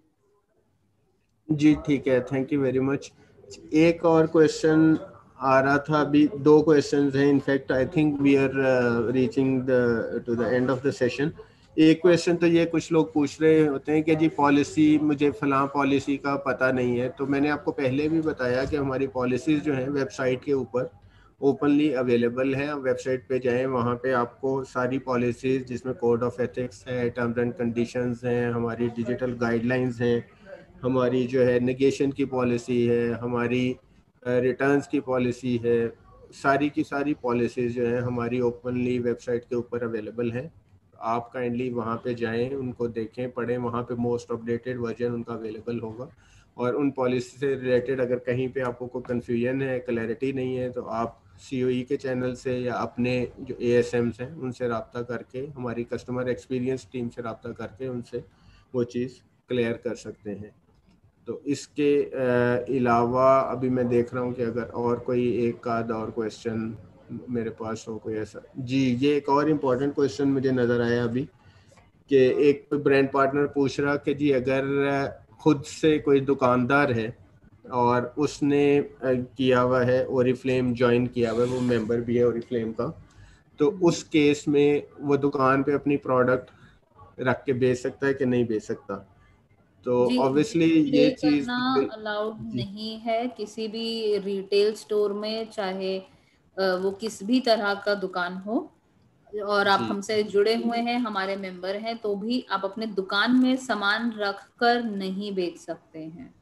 जी ठीक है, थैंक यू वेरी मच। एक और क्वेश्चन आ रहा था, अभी 2 क्वेश्चंस हैं। In fact I think we are reaching to the end of the session. एक क्वेश्चन तो ये कुछ लोग पूछ रहे होते हैं कि जी पॉलिसी, मुझे फलां पॉलिसी का पता नहीं है। तो मैंने आपको पहले भी बताया कि हमारी पॉलिसीज़ जो हैं वेबसाइट के ऊपर ओपनली अवेलेबल है। वेबसाइट पे जाएं, वहाँ पे आपको सारी पॉलिसीज़ जिसमें कोड ऑफ एथिक्स है, टर्म्स एंड कंडीशंस हैं, हमारी डिजिटल गाइडलाइंस हैं, हमारी जो है नेगेशन की पॉलिसी है, हमारी रिटर्न्स की पॉलिसी है, सारी की सारी पॉलिसीज़ जो हैं हमारी ओपनली वेबसाइट के ऊपर अवेलेबल हैं। आप काइंडली वहाँ पे जाएं, उनको देखें, पढ़ें। वहाँ पे मोस्ट अपडेटेड वर्जन उनका अवेलेबल होगा और उन पॉलिसी से रिलेटेड अगर कहीं पे आपको कोई कन्फ्यूजन है, क्लैरिटी नहीं है तो आप COE के चैनल से या अपने जो ASMs हैं उनसे रब्ता करके, हमारी कस्टमर एक्सपीरियंस टीम से रब्ता करके उनसे वो चीज़ क्लियर कर सकते हैं। तो इसके अलावा अभी मैं देख रहा हूँ कि अगर और कोई एक आध और क्वेश्चन मेरे पास हो कोई ऐसा। जी, ये एक और इम्पोर्टेंट क्वेश्चन मुझे नज़र आया अभी कि एक ब्रांड पार्टनर पूछ रहा कि जी अगर खुद से कोई दुकानदार है और उसने किया हुआ है ओरिफ्लेम, ज्वाइन किया हुआ है, वो मेंबर भी है ओरिफ्लेम का, तो उस केस में वो दुकान पे अपनी प्रोडक्ट रख के बेच सकता है कि नहीं बेच सकता? तो जी, ऑब्वियसली डिस्प्ले ये चीज़ करना अलाउड नहीं है किसी भी रिटेल स्टोर में, चाहे वो किस भी तरह का दुकान हो, और आप जी हमसे जुड़े हुए हैं, हमारे मेंबर हैं, तो भी आप अपने दुकान में सामान रख कर नहीं बेच सकते हैं।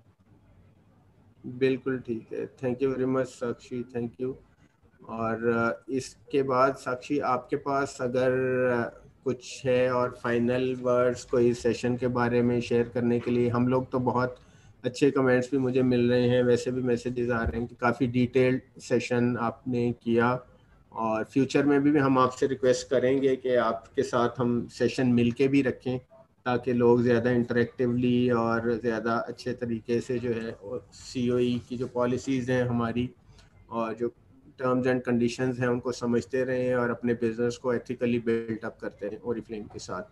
बिल्कुल ठीक है। Thank you very much Sakshi, thank you. और इसके बाद साक्षी आपके पास अगर कुछ है और फाइनल वर्ड्स कोई सेशन के बारे में शेयर करने के लिए? हम लोग तो बहुत अच्छे कमेंट्स भी मुझे मिल रहे हैं, वैसे भी मैसेजेस आ रहे हैं कि काफ़ी डिटेल्ड सेशन आपने किया, और फ्यूचर में भी हम आपसे रिक्वेस्ट करेंगे कि आपके साथ हम सेशन मिलके भी रखें, ताकि लोग ज़्यादा इंटरेक्टिवली और ज़्यादा अच्छे तरीके से जो है COE की जो पॉलिसीज़ हैं हमारी और जो टर्म्स एंड कंडीशंस हैं उनको समझते रहें और अपने बिजनेस को एथिकली बिल्ड अप करते रहें ओरिफ्लेम के साथ।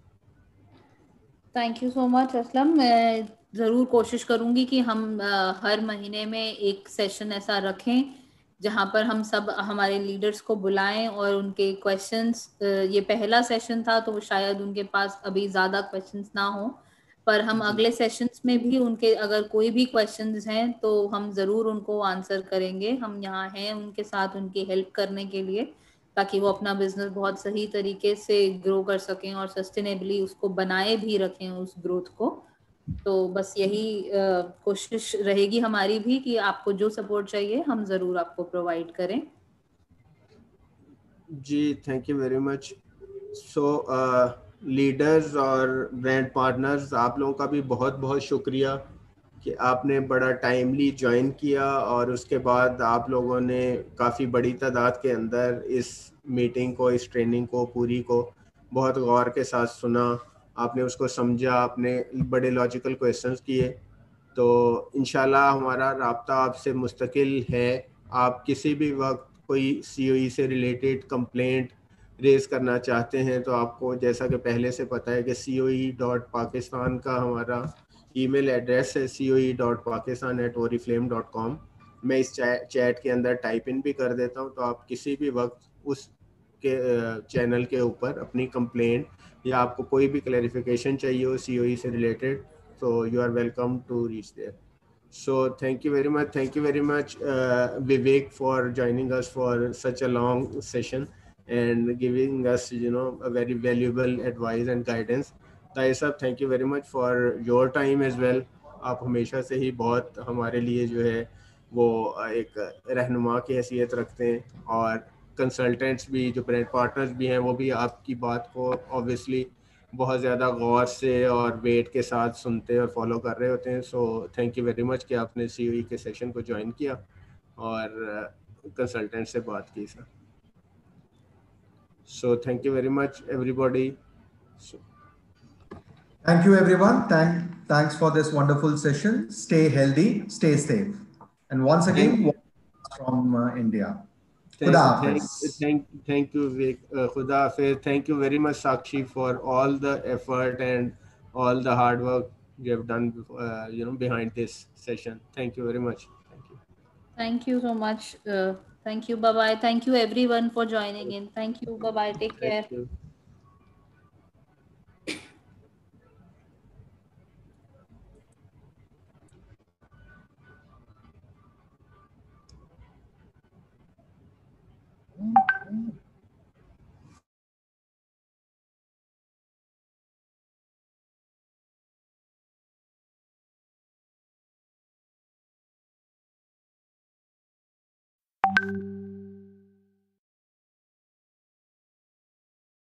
Thank you so much Aslam. मैं ज़रूर कोशिश करूंगी कि हम हर महीने में एक सेशन ऐसा रखें जहां पर हम सब हमारे लीडर्स को बुलाएं और उनके क्वेश्चंस, ये पहला सेशन था तो शायद उनके पास अभी ज़्यादा क्वेश्चंस ना हो, पर हम अगले सेशंस में भी उनके अगर कोई भी क्वेश्चंस हैं तो हम ज़रूर उनको आंसर करेंगे। हम यहाँ हैं उनके साथ, उनकी हेल्प करने के लिए, ताकि वो अपना बिजनेस बहुत सही तरीके से ग्रो कर सकें और सस्टेनेबली उसको बनाए भी रखें उस ग्रोथ को। तो बस यही कोशिश रहेगी हमारी भी कि आपको जो सपोर्ट चाहिए हम जरूर आपको प्रोवाइड करें। जी thank you very much. So leaders और ब्रांड पार्टनर्स, आप लोगों का भी बहुत बहुत शुक्रिया कि आपने बड़ा टाइमली ज्वाइन किया और उसके बाद आप लोगों ने काफ़ी बड़ी तादाद के अंदर इस मीटिंग को, इस ट्रेनिंग को पूरी को बहुत गौर के साथ सुना, आपने उसको समझा, आपने बड़े लॉजिकल क्वेश्चंस किए। तो इंशाल्लाह हमारा राब्ता आपसे मुस्तकिल है। आप किसी भी वक्त कोई COE से रिलेटेड कंप्लेंट रेज़ करना चाहते हैं तो आपको, जैसा कि पहले से पता है कि coe.pakistan का हमारा ईमेल एड्रेस है coe.pakistan@oriflame.com। मैं इस चैट के अंदर टाइप इन भी कर देता हूं, तो आप किसी भी वक्त उस के चैनल के ऊपर अपनी कंप्लेंट या आपको कोई भी क्लैरिफिकेशन चाहिए हो COE से related, so you are welcome to reach there. So thank you very much, Vivek, for joining us for such a long session and giving us a very valuable advice and guidance. Tahir sahab, thank you very much for your time as well. आप हमेशा से ही बहुत हमारे लिए जो है वो एक रहनुमा की हैसियत रखते हैं, और कंसल्टेंट्स भी, जो ब्रांड पार्टनर्स भी हैं, वो भी आपकी बात को ऑब्वियसली बहुत ज़्यादा गौर से और वेट के साथ सुनते और फॉलो कर रहे होते हैं। So thank you very much कि आपने COE के सेशन को ज्वाइन किया और कंसल्टेंट से बात की sir. So thank you very much everybody. Thank you, everyone. Thanks for this wonderful session. Stay healthy, stay safe. And once again, from India. Khuda Hafiz. Thank you, Vivek. Khuda Hafiz. Thank you very much, Sakshi, for all the effort and all the hard work you have done, behind this session. Thank you very much. Thank you so much. Thank you. Bye bye. Thank you everyone for joining in. Thank you. Bye bye. Take care. Thank you.